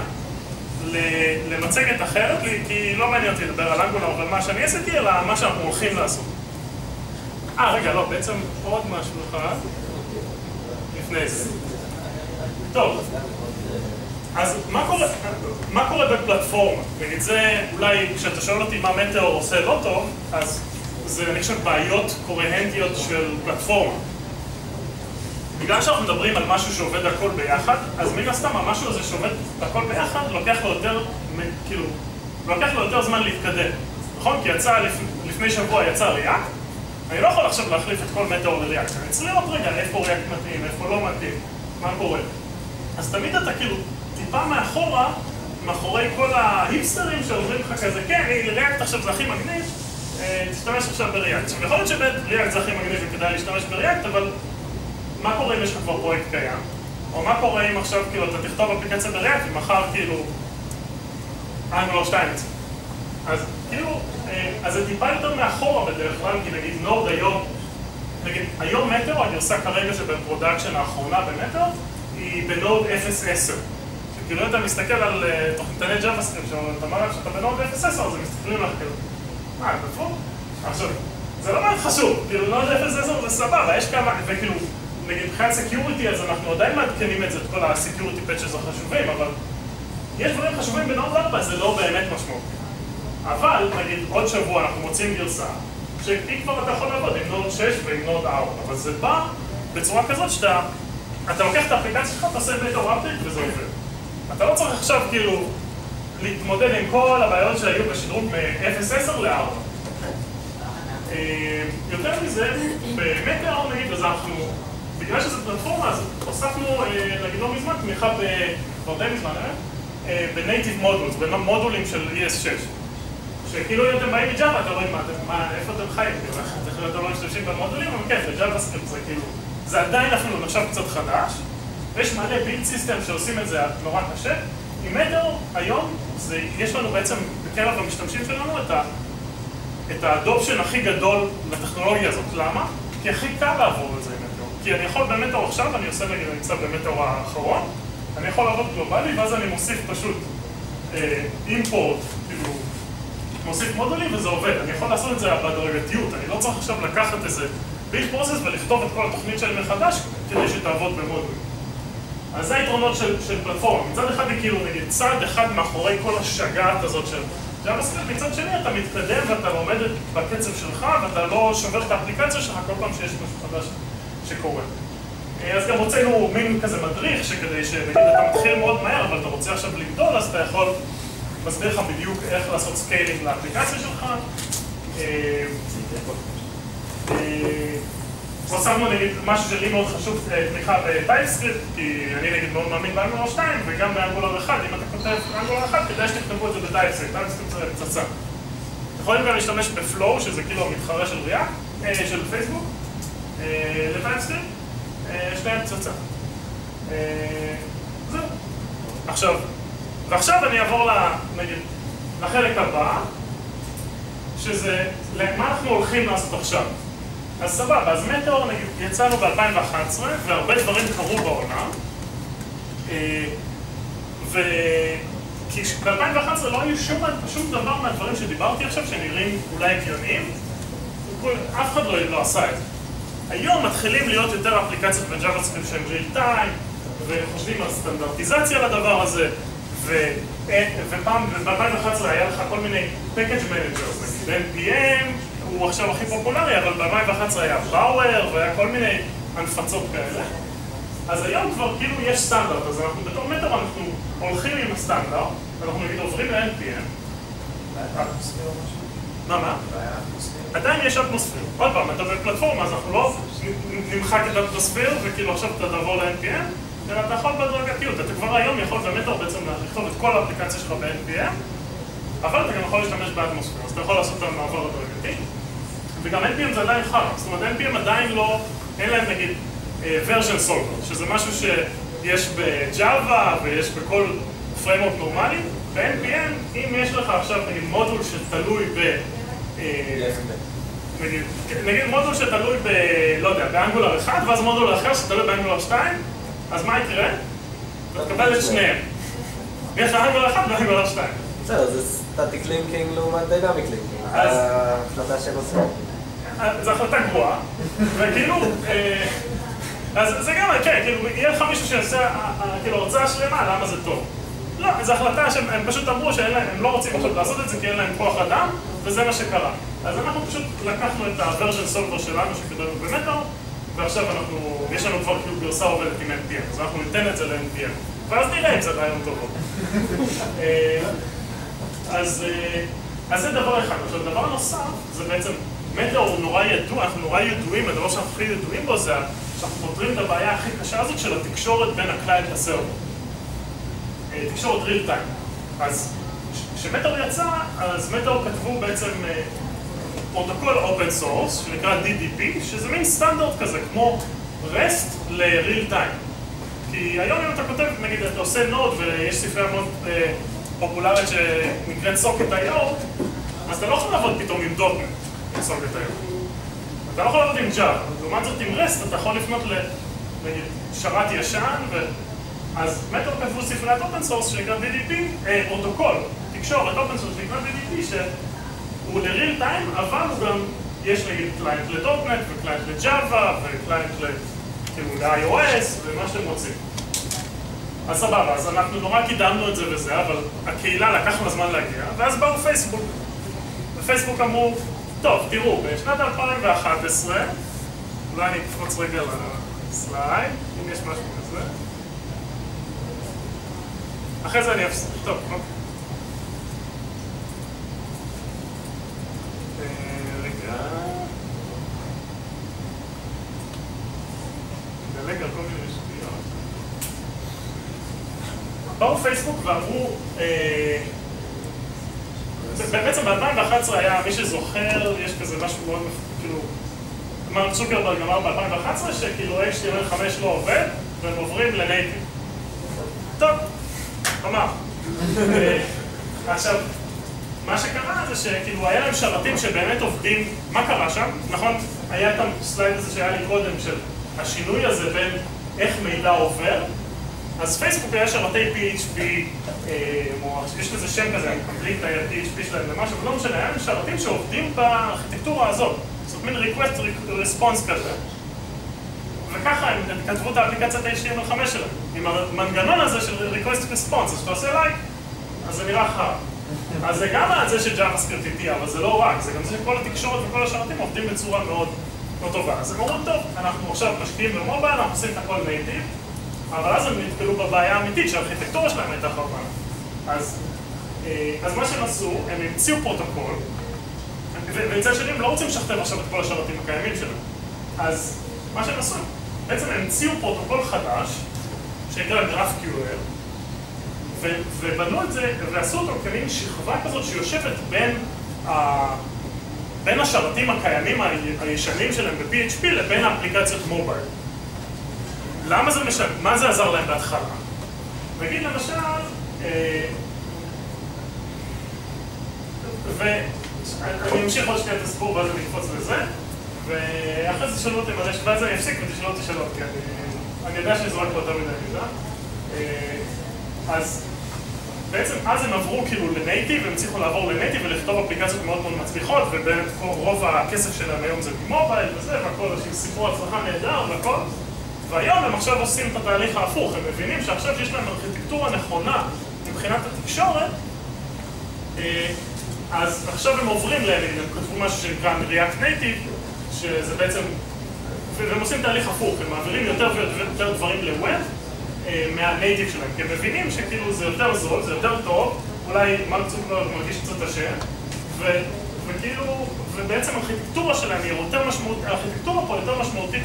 למצגת אחרת, כי לא מעניין אותי לדבר על אנגולר ועל מה שאני עשיתי, אלא מה שאנחנו הולכים לעשות. אה, רגע, לא, בעצם עוד משהו אחד לפני זה. טוב, אז מה קורה, מה קורה בפלטפורמה? נגיד זה, אולי כשאתה שואל אותי מה מטאור עושה לא טוב, אז זה אני חושב בעיות קוהרנטיות של פלטפורמה. בגלל שאנחנו מדברים על משהו שעובד הכל ביחד, אז מן הסתם המשהו הזה שעובד הכל ביחד לוקח לו יותר, כאילו, לוקח לו יותר זמן להתקדם. נכון? כי יצא, לפני שבוע יצא ריאקט, אני לא יכול עכשיו להחליף את כל מטאור לריאקט. אני צריך לראות רגע איפה ריאקט מתאים, איפה לא מתאים, מה קורה. אז תמיד אתה כאילו טיפה מאחורה, מאחורי כל ההיפסטרים שעוברים לך כזה, כן, ריאקט עכשיו זה הכי מגניב, תשתמש עכשיו בריאקט. עכשיו יכול להיות שבריאקט זה הכי מגניב וכדאי להשתמש בריאקט, אבל מה קורה אם יש לך כבר פרויקט קיים? או מה קורה אם עכשיו כאילו אתה תכתוב אפליקציה בריאקט ומחר כאילו אנגולר שתיים יצא. אז כאילו, אז זה טיפה יותר מאחורה בדרך כלל, כי נגיד נוד היום, נגיד היום מטאור, הגרסה כרגע שבפרודקשן האחרונה במטאור, היא בנוד אפס עשר. שכאילו אתה מסתכל על תוכניתני JavaScript, שאתה אומר שאתה בנוד אפס עשר, אז הם מסתכלים לך כאילו, מה, בפור? עכשיו, זה לא מאוד חשוב, כאילו נוד אפס עשר זה סבבה, יש כמה, וכאילו, נגיד מבחינת סקיוריטי, אז אנחנו עדיין מעדכנים את זה, את כל הסקיוריטי פאצ'ס החשובים, אבל יש דברים חשובים בנוד ארבע, זה לא באמת משמעות. אבל, נגיד, עוד שבוע אנחנו מוצאים גרסה, שהיא כבר אתה יכול לעבוד עם נוד שש ועם נוד ארבע, אבל זה בא בצורה כזאת שאתה, אתה לוקח את האפליקציה שלך, אתה עושה מטאור אפדייט וזה עובד. אתה לא צריך עכשיו כאילו להתמודד עם כל הבעיות שהיו בשדרוג מ-אפס עשר ל-ארבע. יותר מזה, במטאור נגיד, אז אנחנו, בגלל שזו פלטפורמה, אז הוספנו, נגיד לא מזמן, תמיכה כבר די מזמן, בנייטיב מודולס, במודולים של אי אס שש. שכאילו אם אתם באים מג'אווה, אתה רואים מה, איפה אתם חיים, אתם לא משתמשים במודולים, אבל כן, בג'אווה-סקריפט זה כאילו, זה עדיין אפילו נחשב קצת חדש, ויש מלא בילד סיסטם שעושים את זה נורא קשה. עם מטאור, היום, יש לנו בעצם בקרב המשתמשים שלנו את האדופשן הכי גדול לטכנולוגיה הזאת. למה? כי הכי קל לעבור את זה עם מטאור. כי אני יכול במטאור עכשיו, אני עושה נגיד, אני נמצא במטאור האחרון, אני יכול לעבוד גלובלי, ואז אני מוסיף פשוט אימפורט, כאילו, מוסיף מודולים וזה עובד. אני יכול לעשות את זה בהדרגתיות, אני לא צריך עכשיו לקחת איזה ביג פרוסס ולכתוב את כל התוכנית שלי מחדש כדי שתעבוד במודולים. אז זה היתרונות של, של פלטפורמה. מצד אחד היא כאילו נגיד צעד אחד מאחורי כל השגעת הזאת של JavaScript, מצד שני אתה מתקדם ואתה לומד בקצב שלך ואתה לא שובר את האפליקציה שלך כל פעם שיש משהו חדש שקורה. אז גם הוצאנו מין כזה מדריך שכדי שנגיד אתה מתחיל מאוד מהר אבל אתה רוצה עכשיו לגדול אז אתה יכול מסביר לך בדיוק איך לעשות סקיילינג לאפליקציה שלך. שמנו נגיד משהו שלי מאוד חשוב תמיכה בטייפסקריפט, כי אני נגיד מאוד מאמין באנגולר שתיים וגם באנגולר אחד, אם אתה כותב אנגולר אחד כדאי שתכתבו את זה בטייפסקריפט, טייפסקריפט זה פצצה. יכולים גם להשתמש בפלואו, שזה כאילו המתחרה של ריאקט, של פייסבוק, לטייפסקריפט, שתיים פצצה. זהו. עכשיו, ועכשיו אני אעבור נגיד לחלק הבא, שזה מה אנחנו הולכים לעשות עכשיו. אז סבבה, אז מטאור נגיד יצאנו ב-אלפיים ואחת עשרה והרבה דברים קרו בעולם כי ב-אלפיים ואחת עשרה לא היו שום, שום דבר מהדברים שדיברתי עכשיו שנראים אולי הגיוניים אף אחד לא, לא עשה את זה. היום מתחילים להיות יותר אפליקציות ב-JavaScript שהן real time וחושבים על סטנדרטיזציה לדבר הזה ו... ופעם, ב-אלפיים ואחת עשרה היה לך כל מיני package managers, נגיד N P M הוא עכשיו הכי פופולרי, אבל ב-אלפיים ואחת עשרה היה פאוור והיה כל מיני הנפצות כאלה. אז היום כבר כאילו יש סטנדרט, אז אנחנו בתור מטאור אנחנו הולכים עם הסטנדרט, אנחנו נגיד עוברים ל-N P M. מה, מה? עדיין יש אטמוספיר. עוד פעם, אתה בפלטפורמה, אז אנחנו לא נמחק את האטמוספיר וכאילו עכשיו אתה תעבור ל-N P M, אלא אתה יכול בהדרגתיות. אתה כבר היום יכול במטאור בעצם לכתוב את כל האפליקציה שלך ב-N P M, אבל אתה גם יכול להשתמש באטמוספיר, אז אתה יכול לעשות את המעבר הדרגתי. וגם N P M זה עדיין חרא, זאת אומרת N P M עדיין לא, אין להם נגיד version solver, שזה משהו שיש ב-Java ויש בכל framework נורמלי, ב-N P M, אם יש לך עכשיו נגיד מודול שתלוי ב... נגיד, נגיד מודול שתלוי ב... לא יודע, באנגולר אחד, ואז מודול אחר שתלוי באנגולר שתיים, אז מה יקרה? אתה תקבל את שניהם. יש לך אנגולר אחד ואנגולר שתיים.
בסדר, זה סטטיק לינקינג לעומת דיינמיק לינקינג. ההחלטה שהם עושים.
זו החלטה גרועה, וכאילו, אז זה גם, כן, כאילו, יהיה לך מישהו שעושה, כאילו, הרצאה שלמה, למה זה טוב. לא, זו החלטה שהם פשוט אמרו שהם לא רוצים עכשיו לעשות את זה כי אין להם כוח אדם, וזה מה שקרה. אז אנחנו פשוט לקחנו את ה-version solver שלנו שקיבלנו במטאור, ועכשיו אנחנו, יש לנו כבר כאילו גרסה עובדת עם N P M, אז אנחנו ניתן את זה ל-N P M, ואז נראה אם זה רעיון טוב. אז זה דבר אחד. עכשיו, דבר נוסף, זה בעצם, מטאור הוא נורא ידוע, אנחנו נורא ידועים, הדבר שאנחנו הכי ידועים בו זה שאנחנו פותרים את הבעיה הכי קשה הזאת של התקשורת בין הקליינט לסרבר. תקשורת real time. אז כשמטאור יצא, אז מטאור כתבו בעצם פרוטוקול open source, שנקרא D D P, שזה מין סטנדרט כזה, כמו REST ל-real time. כי היום אם אתה כותב, נגיד, אתה עושה נוד ויש ספרייה מאוד פופולרית שנקראת סוקט דוט איי או, אז אתה לא יכול לעבוד פתאום עם דוט נט, עם סוקט דוט איי או. אתה לא יכול לעבוד עם Java. לעומת זאת עם REST אתה יכול לפנות נגיד שרת ישן, אז מטאור כתבו ספריית open source שנקרא D D P, פרוטוקול, תקשורת open source שנקרא D D P, שהוא ל-real time, אבל הוא גם, יש נגיד קליינט ל-דוט נט וקליינט ל-Java וקליינט ל-iOS ומה שאתם רוצים. אז סבבה, אז אנחנו נורא קידמנו את זה וזה, אבל הקהילה לקח לה זמן להגיע, ואז באו פייסבוק. ופייסבוק אמרו, טוב, תראו, בשנת אלפיים ואחת עשרה, אולי אני אקפוץ רגע לסלייד, אם יש משהו כזה. אחרי זה אני אפסיק, טוב, אוקיי. רגע... נדלג על כל מיני שטויות. באו פייסבוק ואמרו, בעצם ב-אלפיים ואחת עשרה היה, מי שזוכר, יש כזה משהו מאוד, כאילו, מרק צוקרברג אמר ב-אלפיים ואחת עשרה שכאילו H T M L חמש לא עובד, והם עוברים לנייטיב. טוב, אמר. עכשיו, מה שקרה זה שכאילו היה להם שרתים שבאמת עובדים, מה קרה שם? נכון, היה את הסלייד הזה שהיה לי קודם של השינוי הזה בין איך מידע עובר אז פייסבוק היה שרתי פי אייץ' פי, יש לזה שם כזה, קומפליט פי אייץ' פי שלהם למשהו, ולא משנה, היה שרתים שעובדים בארכיטקטורה הזאת. זאת אומרת, request response כזה. וככה הם כתבו את האפליקציית ה-אייץ' טי אם אל חמש שלהם, עם המנגנון הזה של request response, אז שאתה עושה לייק, אז זה נראה חר. אז זה גם זה שג'אווה-סקריפט איתי, אבל זה לא רק, זה גם זה שכל התקשורת וכל השרתים עובדים בצורה מאוד לא טובה. אז הם אומרים, טוב, אנחנו עכשיו משקיעים במובייל, אנחנו עושים את הכל נייטיב, אבל אז הם נתקלו בבעיה האמיתית שהארכיטקטורה שלהם הייתה חרבנה. אז, אז מה שהם עשו, הם המציאו פרוטוקול, ובצד שני הם לא רוצים לשכתב עכשיו את כל השרתים הקיימים שלהם. אז מה שהם עשו, בעצם הם המציאו פרוטוקול חדש, שנקרא GraphQL, ובנו את זה, ועשו אותו כמין שכבה כזאת שיושבת בין, ה... בין השרתים הקיימים הישנים שלהם ב-פי אייץ' פי לבין האפליקציות מובייל. למה זה משנה? מה זה עזר להם בהתחלה? נגיד למשל, אה... ואני אמשיך עוד שנייה את הסיפור ואז אני אקפוץ לזה, ואחרי זה תשאלו אותי מלא, ואז אני אפסיק ותשאלו אותי שאלות, כי אני, אני יודע שאני זורק פה יותר מדי מידע. אז בעצם אז הם עברו כאילו לנייטיב, הם הצליחו לעבור לנייטיב ולכתוב אפליקציות מאוד מאוד מצליחות, ובאמת רוב הכסף שלהם היום זה ממובייל וזה, והכל, סיפור הצלחה נהדר והכל. והיום הם עכשיו עושים את התהליך ההפוך, הם מבינים שעכשיו שיש להם ארכיטקטורה נכונה מבחינת התקשורת, אז עכשיו הם עוברים להם, הם כתבו משהו שנקרא React Native, שזה בעצם, והם עושים תהליך הפוך, הם מעבירים יותר ויותר דברים לווב, מהנייטיב שלהם, כי הם מבינים שכאילו זה יותר זול, זה יותר טוב, אולי מרק צוקרברג מרגיש קצת השם, וכאילו, ובעצם הארכיטקטורה שלהם היא יותר משמעותית, הארכיטקטורה פה יותר משמעותית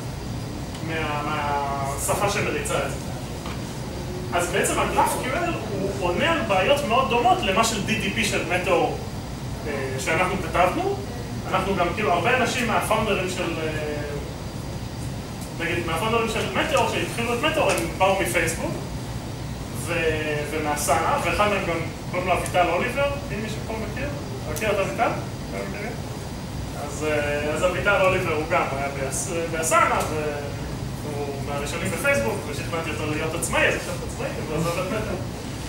מהשפה שמריצה את זה. אז בעצם ה-GraphQL הוא עונה על בעיות מאוד דומות למה של די די פי של מטאור שאנחנו כתבנו. אנחנו גם כאילו, הרבה אנשים מהפאונדרים של נגיד, מהפאונדרים של מטאור, שהתחילו את מטאור, הם באו מפייסבוק ומהסאנה, ואחד מהם גם קוראים לו אביטל אוליבר, אם מישהו פה מכיר? מכיר את אביטל? אז אביטל אוליבר הוא גם היה בהסאנה, והוא מהראשונים בפייסבוק, ושכנעתי אותו להיות עצמאי, אז עכשיו עצמאי, ועזוב את מטאור.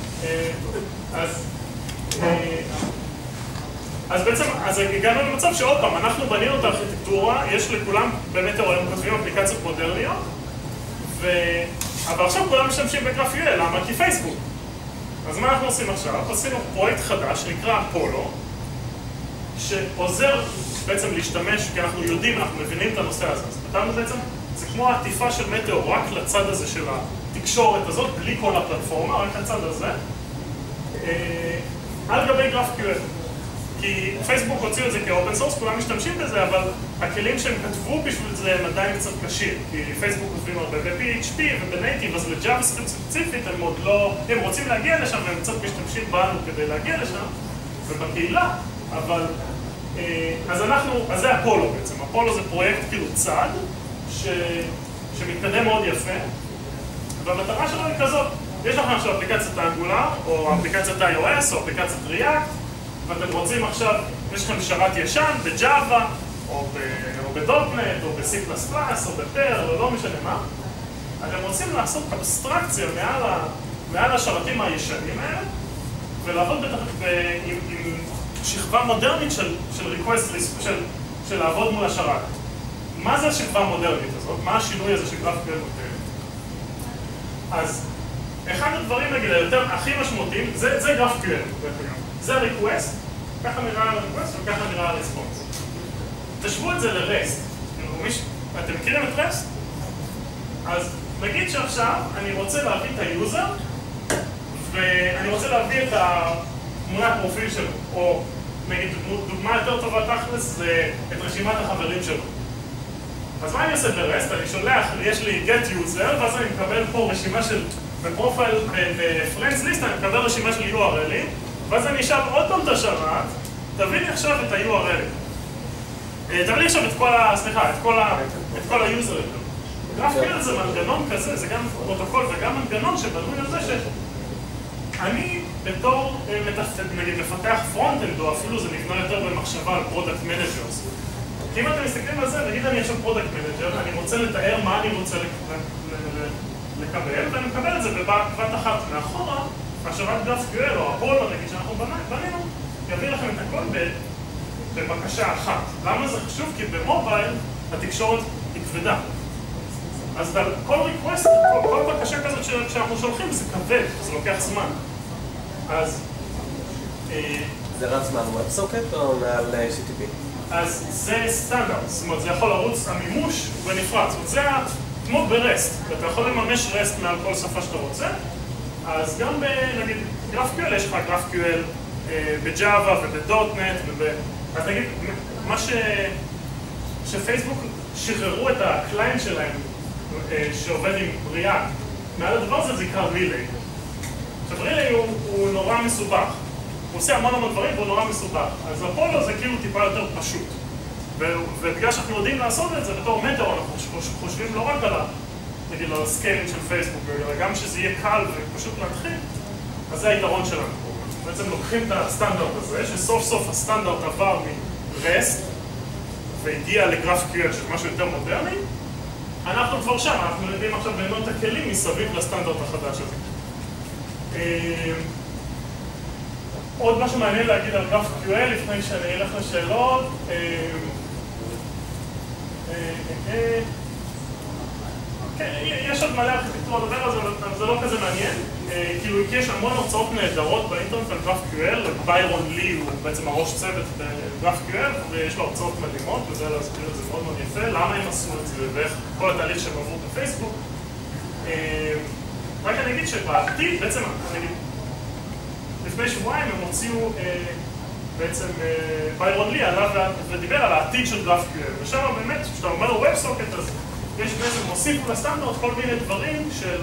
אז בעצם, אז הגענו למצב שעוד פעם, אנחנו בנינו את הארכיטקטורה, יש לכולם באמת היום כותבים אפליקציות מודרניות, ו... אבל עכשיו כולם משתמשים ב-GraphQL, למה? כי פייסבוק. אז מה אנחנו עושים עכשיו? עשינו פרויקט חדש שנקרא אפולו, שעוזר בעצם להשתמש, כי אנחנו יודעים, אנחנו מבינים את הנושא הזה. אז כתבנו בעצם, זה כמו העטיפה של מטאור, רק לצד הזה של התקשורת הזאת, בלי כל הפלטפורמה, רק לצד הזה, על גבי GraphQL. כי פייסבוק הוציאו את זה כאופן סורס, כולם משתמשים בזה, אבל הכלים שהם כתבו בשביל זה הם עדיין קצת קשים. כי פייסבוק כותבים הרבה ב-פי אייץ' פי ובנייטיב, אז לג'אווה-סקריפט ספציפית הם עוד לא... הם רוצים להגיע לשם והם קצת משתמשים בנו כדי להגיע לשם, ובקהילה, אבל... אז אנחנו... אז זה אפולו בעצם. אפולו זה פרויקט כאילו צד, ש... שמתקדם מאוד יפה, והמטרה שלו היא כזאת. יש לכם עכשיו אפליקציית אנגולר, או אפליקציית איי או אס, או אפליקציית React, ואתם רוצים עכשיו, יש לכם שרת ישן בג'אווה, או בדוטנט, או ב-סי פלאס פלאס, או בפרל, או לא משנה מה. אתם רוצים לעשות אבסטרקציה מעל השרתים הישנים האלה, ולעבוד עם שכבה מודרנית של request, של לעבוד מול השרת. מה זה השכבה המודרנית הזאת? מה השינוי הזה שGraphQL נותן? אז אחד הדברים, נגיד, היותר הכי משמעותיים, זה GraphQL. זה ה-request, ככה נראה ה-request וככה נראה ה-response. תשוו את זה ל-rest. אתם מכירים את rest? אז נגיד שעכשיו אני רוצה להביא את ה-user ואני רוצה להביא את תמונת פרופיל שלו, או נגיד דוגמה יותר טובה תכלס זה את רשימת החברים שלו. אז מה אני עושה ב-rest? אני שולח, יש לי get user ואז אני מקבל פה רשימה של, בפרופיל, ב-friends list אני מקבל רשימה של יו אר אל'ים ואז אני אשאל עוד פעם את השרת, תביא לי עכשיו את ה-יו אר אל'ים. תביא לי עכשיו את כל ה... סליחה, את כל ה-users. GraphQL זה מנגנון כזה, זה גם פרוטוקול וגם מנגנון שבנוי על זה שאני בתור, נגיד, מפתח פרונט-אנד, או אפילו זה נבנה יותר במחשבה על פרודקט מנג'רס. כי אם אתם מסתכלים על זה, נגיד אני עכשיו פרודקט מנג'ר, אני רוצה לתאר מה אני רוצה לקבל, ואני מקבל את זה בבת אחת מאחורה, השרת GraphQL או הפולר, נגיד שאנחנו בנינו, יביא לכם את הכל בבקשה אחת. למה זה חשוב? כי במובייל התקשורת היא כבדה. אז כל ריקווסט, כל בקשה כזאת שאנחנו שולחים זה כבד, זה לוקח זמן. אז...
זה רץ מעל WebSocket או מעל H T T P?
אז זה סטנדרט, זאת אומרת, זה יכול לרוץ המימוש בנפרד. זאת אומרת, זה כמו ברסט, ואתה יכול לממש רסט מעל כל שפה שאתה רוצה, אז גם נגיד GraphQL, יש לך GraphQL בג'אווה ובדוט-נט וב... אז נגיד, מה ש... שפייסבוק שחררו את הקליינט שלהם שעובד עם React, מעל הדבר הזה זה נקרא רילי. עכשיו רילי הוא, הוא נורא מסובך, הוא עושה המון המון דברים והוא נורא מסובך, אז הפולו זה כאילו טיפה יותר פשוט. ו... ובגלל שאנחנו יודעים לעשות את זה בתור מנטור, אנחנו חושבים לא רק על ה... נגיד על הסקיילינג של פייסבוק, אלא גם שזה יהיה קל ופשוט להתחיל, אז זה היתרון שלנו. בעצם לוקחים את הסטנדרט הזה, שסוף סוף הסטנדרט עבר מ-רסט והגיע ל-GraphQL, שזה משהו יותר מודרני, אנחנו כבר שם, אנחנו יודעים עכשיו לבנות את הכלים מסביב לסטנדרט החדש הזה. עוד משהו מעניין להגיד על GraphQL לפני שאני אלך לשאלות. יש עוד מלא ארכיטקטורה לדבר על זה, אבל זה לא כזה מעניין. כאילו, יש המון הרצאות נהדרות באינטרנט על GraphQL, ביירון לי הוא בעצם הראש צוות ב-GraphQL, ויש לו הרצאות מדהימות, וזה להסביר את זה מאוד מאוד יפה, למה הם עשו את זה, ואיך כל התהליך שהם עברו בפייסבוק. רק אני אגיד שבעתיד, בעצם, אני אגיד, לפני שבועיים הם הוציאו בעצם ביירון לי עליו ודיבר על העתיד של GraphQL, ושם באמת, כשאתה אומר לו WebSocket, אז יש בעצם מוסיפו לסטנדרט כל מיני דברים של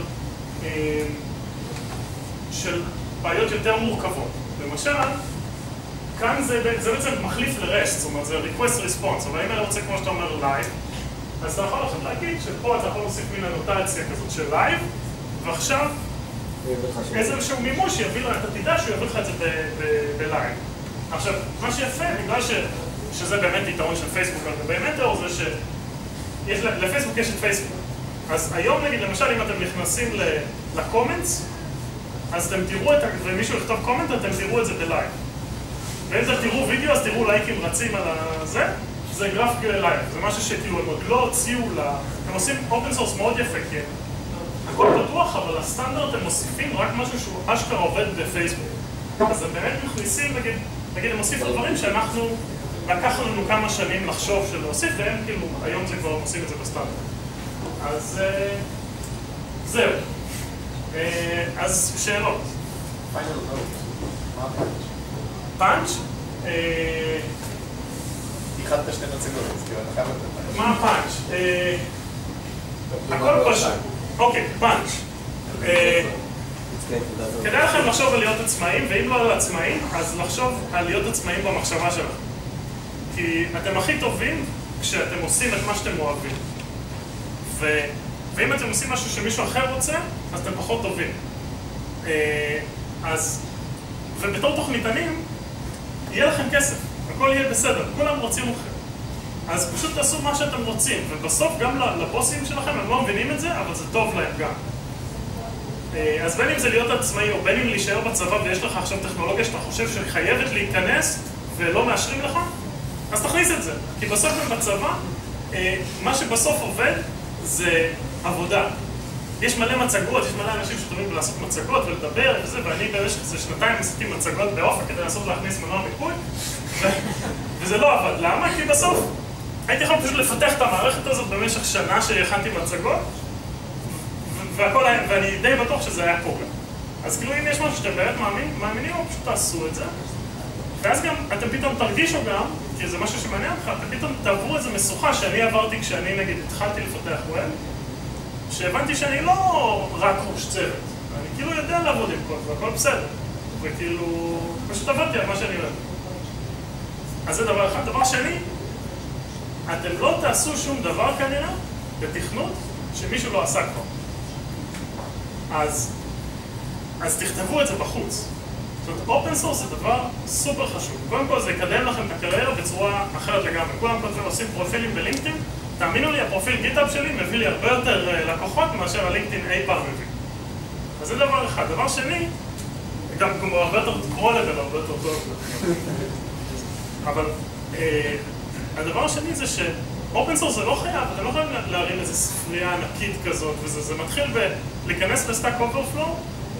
של בעיות יותר מורכבות. למשל, כאן זה, זה בעצם מחליף לרסט, זאת אומרת, זה request response, אבל אם אני רוצה, כמו שאתה אומר, live, אז אתה יכול עכשיו להגיד שפה אתה יכול להוסיף מין הנוטציה כזאת של live, ועכשיו איזשהו מימוש יביא לך, אתה תדע שהוא יביא לך את זה ב-live. עכשיו, מה שיפה, בגלל ש, שזה באמת יתרון של פייסבוק, אבל באמת זה ש... יש, לפייסבוק יש את פייסבוק. אז היום נגיד, למשל, אם אתם נכנסים לקומנטס, אז אתם תראו את, ומישהו יכתוב קומנט, אתם תראו את זה בלייב. ואם אתם תראו וידאו, אז תראו לייקים רצים על זה, זה GraphQL לייב. זה משהו שכאילו הם עוד לא הוציאו לה... הם עושים אופן סורס מאוד יפה, כי הכל פתוח, אבל הסטנדרט הם מוסיפים רק משהו שהוא אשכרה עובד בפייסבוק. אז הם באמת מכניסים, נגיד, נגיד הם מוסיפים דברים שאנחנו... לקח לנו כמה שנים לחשוב של להוסיף, והם כאילו, היום זה כבר עושים את זה בסטנדרט. אז זהו. אז שאלות.
מה הפאנץ'?
פאנץ'?
איחדת שתי נציגות, אז כאילו, אני חייב לתת פאנץ'.
מה הפאנץ'? הכל פשוט. אוקיי, פאנץ'. כדאי לכם לחשוב על להיות עצמאים, ואם לא על עצמאים, אז לחשוב על להיות עצמאים במחשבה שלכם. כי אתם הכי טובים כשאתם עושים את מה שאתם אוהבים. ו... ואם אתם עושים משהו שמישהו אחר רוצה, אז אתם פחות טובים. אז... ובתור תוכניתנים, יהיה לכם כסף, הכל יהיה בסדר, כולם רוצים אתכם. אז פשוט תעשו מה שאתם רוצים, ובסוף גם לבוסים שלכם, הם לא מבינים את זה, אבל זה טוב להם גם. אז בין אם זה להיות עצמאי, או בין אם להישאר בצבא ויש לך עכשיו טכנולוגיה שאתה חושב שחייבת להיכנס ולא מאשרים לך, אז תכניס את זה. כי בסוף גם בצבא, מה שבסוף עובד זה עבודה. יש מלא מצגות, יש מלא אנשים שטובים לעשות מצגות ולדבר וזה, ואני במשך איזה שנתיים עשיתי מצגות באופק כדי לנסות להכניס מנוע מיפוי, וזה לא עבד. למה? כי בסוף הייתי יכול פשוט לפתח את המערכת הזאת במשך שנה שהכנתי מצגות, והכל היה, ואני די בטוח שזה היה קורה. אז כאילו אם יש משהו שאתם באמת מאמינים, פשוט תעשו את זה. ואז גם אתם פתאום תרגישו גם, כי זה משהו שמעניין אותך, אתם פתאום תעברו איזו משוכה שאני עברתי כשאני נגיד התחלתי לפתח ווב, שהבנתי שאני לא רק ראש צוות, אני כאילו יודע לעבוד עם קוד והכל בסדר, וכאילו פשוט עבדתי על מה שאני אוהב. אז זה דבר אחד. דבר שני, אתם לא תעשו שום דבר כנראה בתכנות שמישהו לא עשה כבר. אז, אז תכתבו את זה בחוץ. זאת אומרת, אופן סורס זה דבר סופר חשוב. קודם כל זה יקדם לכם את הקריירה בצורה אחרת לגמרי. כולם כותבים עושים פרופילים בלינקדאין, תאמינו לי, הפרופיל גיטאב שלי מביא לי הרבה יותר לקוחות מאשר הלינקדאין אי פעם מביא. אז זה דבר אחד. דבר שני, גם כמו הרבה יותר קרולבל, הרבה יותר טוב. אבל הדבר השני זה שאופן סורס זה לא חייב, אתם לא יכולים להרים איזו ספרייה ענקית כזאת וזה, זה מתחיל בלהיכנס לסטאק אוברפלואו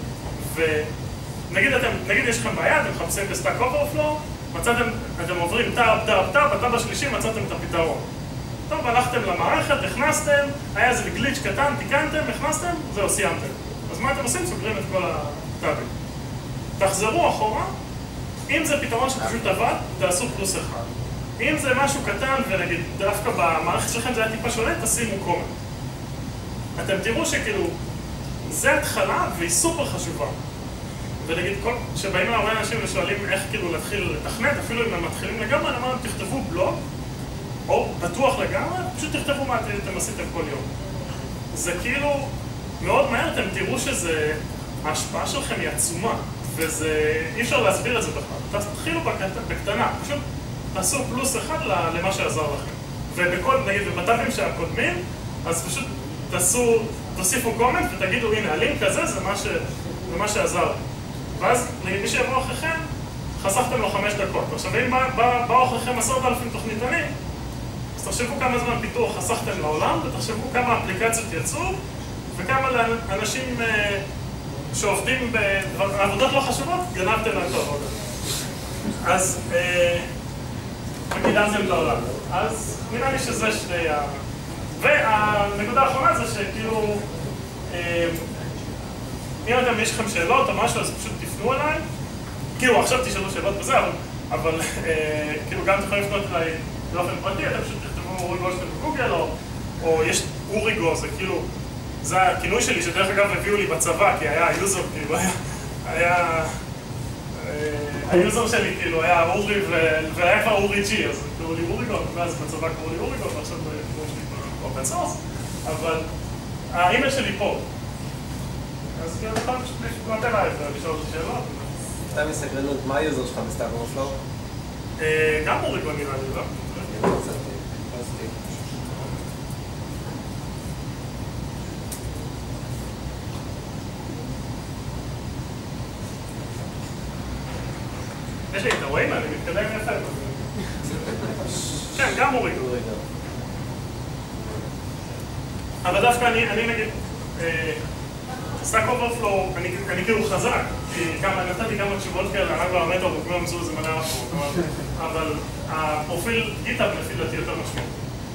ונגיד אתם, נגיד יש לכם בעיה, אתם מחפשים בסטאק אוברפלואו, מצאתם, אתם עוברים טאב, טאב, טאב, בטאב השלישי מצאתם את הפתרון. טוב, הלכתם למערכת, הכנסתם, היה איזה גליץ' קטן, תיקנתם, הכנסתם, זהו, סיימתם. אז מה אתם עושים? סוגרים את כל הטאבים. תחזרו אחורה, אם זה פתרון שפשוט עבד, תעשו פלוס אחד. אם זה משהו קטן, ונגיד, דווקא במערכת שלכם זה היה טיפה שונה, תשימו קומנט. אתם תראו שכאילו, זה התחלה והיא סופר חשובה. ונגיד, כשבאים להרבה אנשים ושואלים איך כאילו להתחיל לתכנת, אפילו אם הם מתחילים לגמרי, אני אומר, תכתבו בלוג, או בטוח לגמרי, פשוט תכתבו מה אתם עשיתם כל יום. זה כאילו, מאוד מהר אתם תראו שזה, ההשפעה שלכם היא עצומה, וזה, אי אפשר להסביר את זה בכלל. תתחילו בקטנה, פשוט תעשו פלוס אחד למה שעזר לכם. ובכל, נגיד, בטאבים שהקודמים, אז פשוט תעשו, תוסיפו קומנט ותגידו, הנה, הלינק הזה זה מה, ש, זה מה שעזר. ואז, מי שיבוא אחריכם, חסכתם לו חמש דקות. עכשיו, אם באו אחריכם עשרות אלפים תוכניתנים, אז תחשבו כמה זמן פיתוח חסכתם לעולם, ותחשבו כמה אפליקציות יצאו, וכמה אנשים שעובדים בעבודות לא חשובות, גנבתם להם את העבודה. אז, וקידמתם לעולם. אז נראה לי שזה שני ה... והנקודה האחרונה זה שכאילו, אם אתם יש לכם שאלות או משהו, אז פשוט תפנו אליי. כאילו, עכשיו תשאלו שאלות בזה, אבל כאילו גם אתם יכולים לפנות אליי באופן פרטי, אתם פשוט תכתבו אורי גולדשטיין בגוגל, או יש אוריגו, זה כאילו, זה הכינוי שלי, שדרך אגב הביאו לי בצבא, כי היה היוזר, כאילו, היה... היוזר שלי כאילו היה אורי, והיה כבר אורי ג'י, אז קראו לי אוריגון, ואז בצבא קראו לי אוריגון, ועכשיו קראו לי באופן סורס, אבל האימייל שלי פה. אז כאילו, אתה פשוט לפנות אליי ולשאול אותי שאלות.
סתם מסקרנות, מה היוזר שלך בסטאק אוברפלואו?
גם אוריגון נראה לי, לא? יש לי, אתה רואים? אני מתקדם יפה. כן, גם אוריגון. אבל דווקא אני נגיד, סטאק אוברפלואו, אני כאילו חזק, כי נתתי כמה תשובות כאלה, אני כבר המטר וכבר מצאו איזה מלא אחרות, אבל הפרופיל גיטאב לפי דעתי יותר משמעות.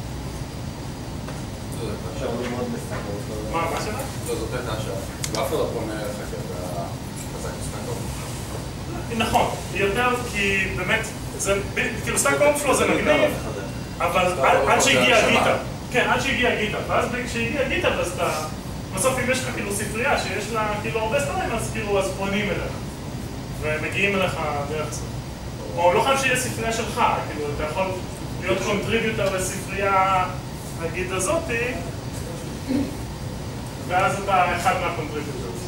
אפשר ללמוד בסטאק אוברפלואו.
מה, מה שלה?
לא, זאת הייתה השאלה. ואף לא פונה אליך כחזק בסטאק אוברפלואו.
נכון, יותר כי באמת, כאילו סטאק אוברפלואו זה מגניב, אבל עד שהגיע גיטאב. כן, עד שהגיע גיטאב, ואז כשהגיע גיטאב אז אתה... בסוף אם יש לך כאילו ספרייה שיש לה כאילו הרבה סטרים, אז כאילו אז פונים אליך ומגיעים אליך דרך זה. או לא חייב שיהיה ספרייה שלך, כאילו אתה יכול להיות קונטריביוטר לספרייה נגיד הזאתי, ואז אתה אחד מהקונטריביוטרס.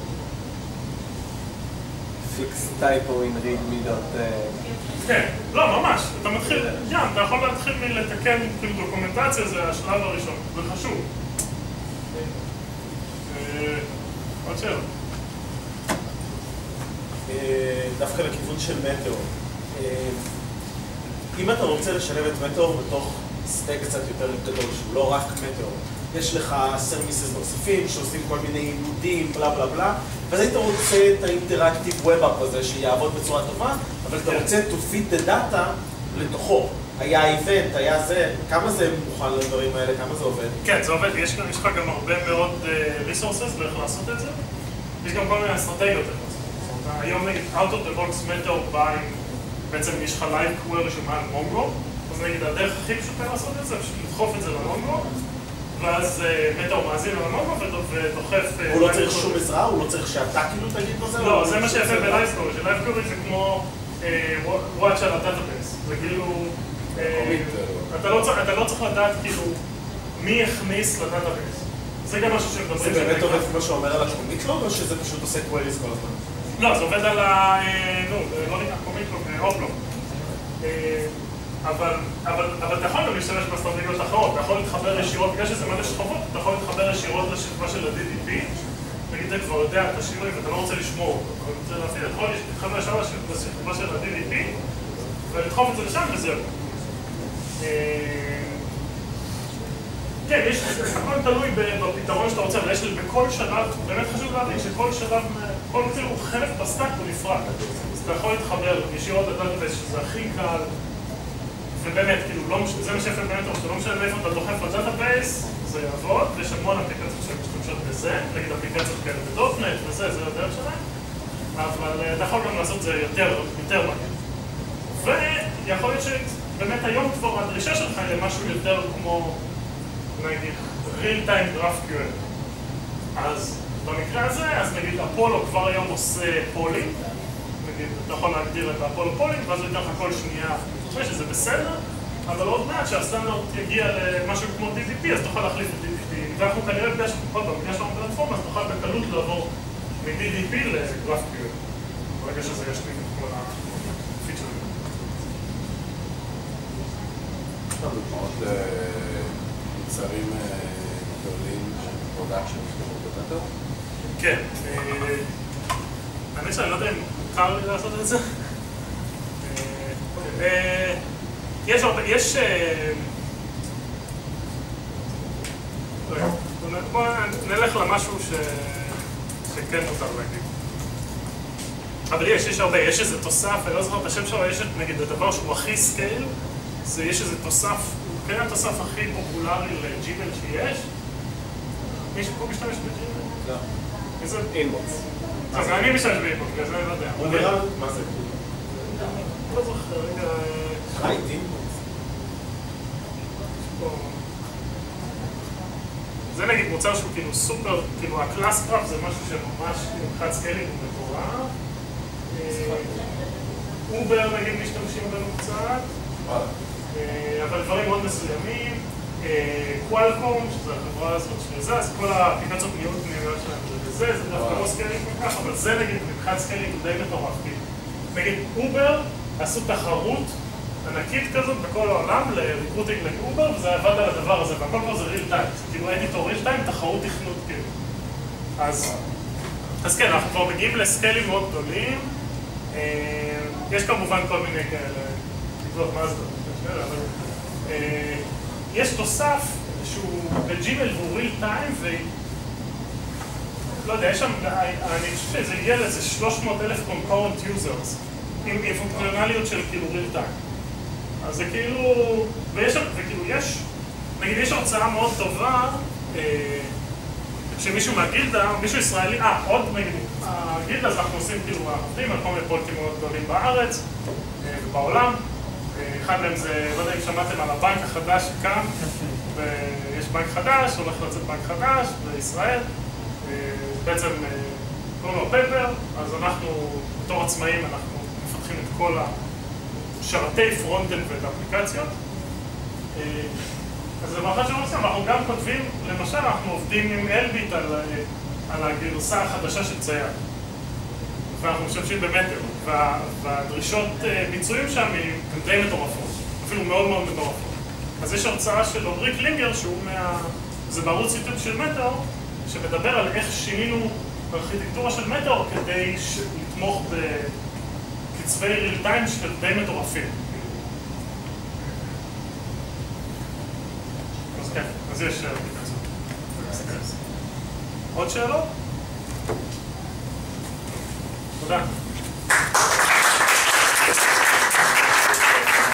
פיקס טייפו אין readme dot...
כן, לא, ממש. אתה מתחיל, גם, אתה יכול להתחיל מלתקן כאילו דוקומנטציה, זה השלב הראשון, זה חשוב. עוד שאלה.
דווקא לכיוון של מטאור. אם אתה רוצה לשלב את מטאור בתוך סטייק קצת יותר גדול, שהוא לא רק מטאור, יש לך סרוויסס נוספים שעושים כל מיני עיבודים, בלה בלה בלה, ואז היית רוצה את האינטראקטיב ווב-אפ הזה שיעבוד בצורה טובה, אבל אתה רוצה to fit the data לתוכו. היה איבנט, היה זה, כמה זה מוכן לדברים האלה, כמה זה עובד?
כן, זה עובד, יש לך גם הרבה מאוד resources ואיך לעשות את זה. יש גם כל מיני אסטרטגיות איך לעשות את זה. היום נגיד, out of the box method בא עם, בעצם יש לך live query שמעל מונגו, אז נגיד הדרך הכי פשוטה לעשות את זה, פשוט לדחוף את זה למונגו, ואז מטאור מאזין על המונגו ודוחף...
הוא לא צריך שום עזרה? הוא לא צריך שאתה כאילו תגיד בזה?
לא, זה מה שיפה ב-live query, ש-live query זה כמו watch על הדאטאבייס, זה כאילו... אתה לא צריך לדעת כאילו מי הכניס לדאטאבייס. זה גם משהו שמדברים...
זה באמת עובד כמו שאומר על הקומיטלוג, או שזה פשוט עושה queries כל הזמן?
לא, זה עובד על ה... נו, לא נקרא קומיטלוג, אופלוג. אבל, אבל, אבל אתה יכול גם להשתמש באסטרטגיות אחרות, אתה יכול להתחבר ישירות, בגלל שזה מלא שכבות, אתה יכול להתחבר ישירות לשכבה של ה-די די פי, נגיד אתה כבר יודע את השינוי ואתה לא רוצה לשמור אותו, אתה רוצה להפעיל, אתה יכול להתחבר ישר לשכבה של ה-די די פי ולדחוף את זה לשם וזהו. כן, יש, הכל תלוי בפתרון שאתה רוצה, אבל יש בכל שלב, באמת חשוב להבין שכל שלב, כל כאילו חלק בסטאק הוא נפרד. אז אתה יכול להתחבר ישירות לדאטאבייס שזה הכי קל, ובאמת, כאילו, זה מה שיפה באמת, אבל לא משנה מאיפה אתה דוחף לדאטאבייס, זה יעבוד, ויש המון אפליקציות שמשתמשות בזה, נגיד אפליקציות כאלה בדוטנט וזה, זה הדרך שלהם, אבל אתה יכול גם לעשות את זה יותר, יותר מעניין. ויכול להיות שבאמת היום כבר הדרישה שלך היא משהו יותר כמו, נגיד, real-time GraphQL. אז במקרה הזה, אז נגיד, אפולו כבר היום עושה פולינג, נגיד, אתה יכול להגדיר את האפולו פולינג, ואז הוא ייתן לך כל שנייה, שזה בסדר, אבל עוד מעט שהסטנדרט יגיע למשהו כמו די די פי, אז תוכל להחליף את די די פי. ואנחנו כנראה בגלל שאנחנו פלטפורמה, אז תוכל בקלות לעבור מ-די די פי ל-GraphQL. ברגע שזה ישלים את כל הפיצ'רים.
יש לנו דוגמאות למוצרים גדולים של פרודקשן של דאטה?
כן. האמת שאני לא יודע אם מותר לי לעשות את זה. יש הרבה, יש... בואו נלך למשהו שכן מותר להגיד. אבל יש, יש הרבה, יש איזה תוסף, אני לא זוכר את השם שלו, יש נגיד הדבר שהוא הכי סקייל, זה יש איזה תוסף, הוא כן התוסף הכי פופולרי לג'ימל שיש. מישהו פה משתמש בג'ימל?
לא.
איזה?
אינבוקס.
אז אני משתמש באינבוקס, בגלל זה אני לא יודע.
הוא נראה, מה זה?
לא זוכר, רגע...
חייטים?
זה נגיד מוצר שהוא כאילו סופר, כאילו הקלאס קראפ זה משהו שממש מבחינת סקיילינג הוא מטורף. אובר נגיד משתמשים בנו קצת, אבל דברים מאוד מסוימים. קואלקום, שזו החברה הזאת של זה, אז כל האפליקציות ניהול פנימיות שלהם זה בזה, זה דווקא לא סקיילינג כל כך, אבל זה נגיד מבחינת סקיילינג הוא די מטורף. נגיד אובר עשו תחרות ענקית כזאת בכל העולם לריקרוטינג לאובר, וזה עבד על הדבר הזה, והכל פה זה ריל טיים, זה כאילו אדיטור ריל טיים, תחרות תכנות כאילו. אז, אז כן, אנחנו כבר מגיעים לסקיילים מאוד גדולים, יש כמובן כל מיני כאלה, תקוות מה זה, אבל יש תוסף שהוא בג'ימל והוא ריל טיים, ו... לא יודע, יש שם, אני חושב שזה הגיע לאיזה שלוש מאות אלף concurrent users, עם פונקציונליות של כאילו real time. אז זה כאילו, ויש, וכאילו יש, נגיד יש הרצאה מאוד טובה, שמישהו מהגילדה, מישהו ישראלי, אה, עוד נגיד, הגילדה, אז אנחנו עושים כאילו עובדים על כל מיני פרויקטים מאוד גדולים בארץ ובעולם. אחד מהם זה, לא יודע אם שמעתם על הבנק החדש שקם, ויש בנק חדש, הולך לצאת בנק חדש בישראל. בעצם קוראים לו פפר, אז אנחנו, בתור עצמאים, אנחנו מפתחים את כל השרתי פרונט-אנד ואת האפליקציות. אז זה מאחד שאנחנו עושים, אנחנו גם כותבים, למשל, אנחנו עובדים עם אלביט על, על הגרסה החדשה של צייר. ואנחנו משתמשים במטר, וה, והדרישות ביצועים שם הן די מטורפות, אפילו מאוד מאוד מטורפות. אז יש הרצאה של עמרי קלינגר, שהוא מה... זה בערוץ יוטיוב של מטר, שמדבר על איך שינינו בארכיטקטורה של מטאור כדי לתמוך בקצבי ריל טיים של די מטורפים. אז כן, אז יש אפליקציות. עוד שאלות? תודה.